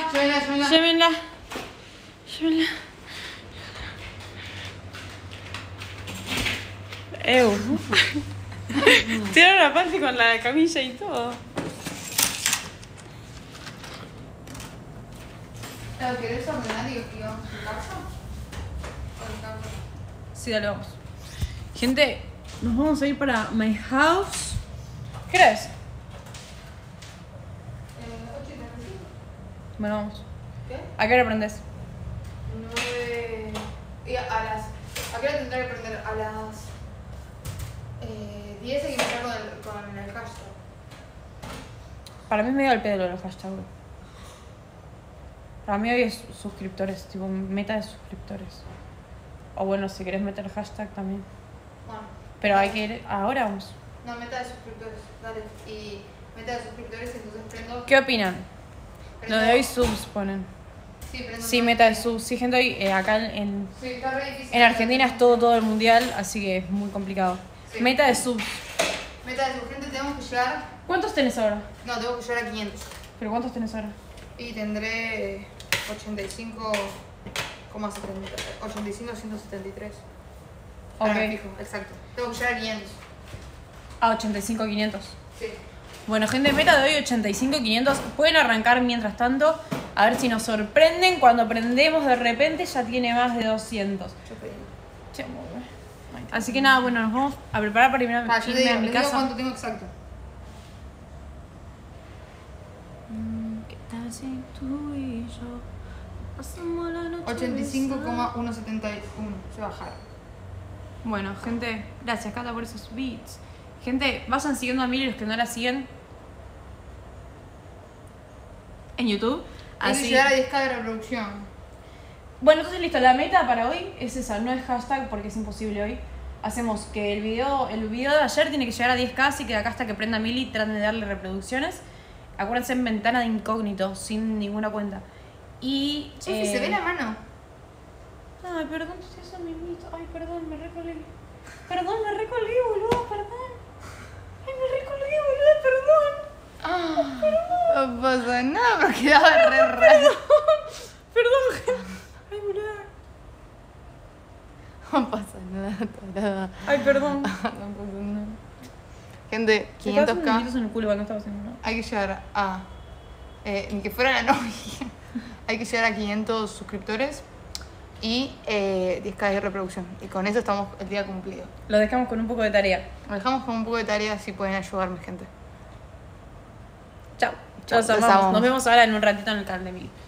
Ew. Tiraron aparte con la camisa y todo. ¿Querés ordenar y vamos a tu casa? Sí, dale, vamos. Gente, nos vamos a ir para my house. ¿Qué hora es? 8:35. Bueno, vamos. ¿Qué? ¿A qué hora aprendes? 9. Y a las. ¿A qué hora tendré que aprender? A las 10 hay que empezar con el hashtag. Para mí es medio al pedo los hashtags. Para mí hoy es suscriptores, tipo meta de suscriptores. O bueno, si querés meter hashtag también. Bueno. Pero hay que ir. Ahora vamos. No, meta de suscriptores. Dale. Y meta de suscriptores, entonces prendo. ¿Qué opinan? prendo- Lo de hoy subs ponen. Sí, prendo. Sí, meta de subs. Sí, gente, hoy acá en Sí, está re difícil. En Argentina es todo el mundial, así que es muy complicado. Sí. Meta de subs. Meta de gente, tenemos que llegar. ¿Cuántos tenés ahora? No, tengo que llegar a 500. ¿Pero cuántos tenés ahora? Y tendré 85,173. Ok. Ahora me fijo, exacto. Tengo que llegar a 500. Ah, 85.500. Sí. Bueno, gente, meta de hoy 85.500. Pueden arrancar mientras tanto. A ver si nos sorprenden. Cuando prendemos de repente ya tiene más de 200. Yo pedí. Che, muy bien. Así que nada, bueno, nos vamos a preparar para irme Yo te a digo, mi les digo casa. cuánto tengo exacto. ¿Qué tal si tú y yo pasamos la noche 85,171. Se bajaron. Bueno, gente, gracias Cata por esos beats. Gente, vayan siguiendo a Mili los que no la siguen en YouTube. Hay que Así, llegar a 10k de reproducción. Bueno, entonces listo, la meta para hoy es esa, no es hashtag porque es imposible hoy. Hacemos que el video de ayer tiene que llegar a 10k, así que de acá hasta que prenda Mili traten de darle reproducciones. Acuérdense en ventana de incógnito, sin ninguna cuenta. Y... Sofi, se ve la mano. Ay, perdón, estoy haciendo mimito. Ay, perdón, me recolgué. Perdón, me recolgué, boludo, perdón. Ay, me recolgué, boludo, perdón. No pasa nada, pero quedaba re raro. Perdón, gente. Ay, boludo. No pasa nada, tarada. Ay, perdón. No pasa nada. Gente, Me estaba haciendo 500k. mimitos en el culo cuando estaba haciendo, ¿no? Hay que llegar a... ni que fuera la novia. Hay que llegar a 500 suscriptores y 10k de reproducción. Y con eso estamos el día cumplido. Lo dejamos con un poco de tarea. Lo dejamos con un poco de tarea si pueden ayudarme, gente. Chao. Chao, Los los amamos. amamos. Nos vemos ahora en un ratito en el canal de Mili.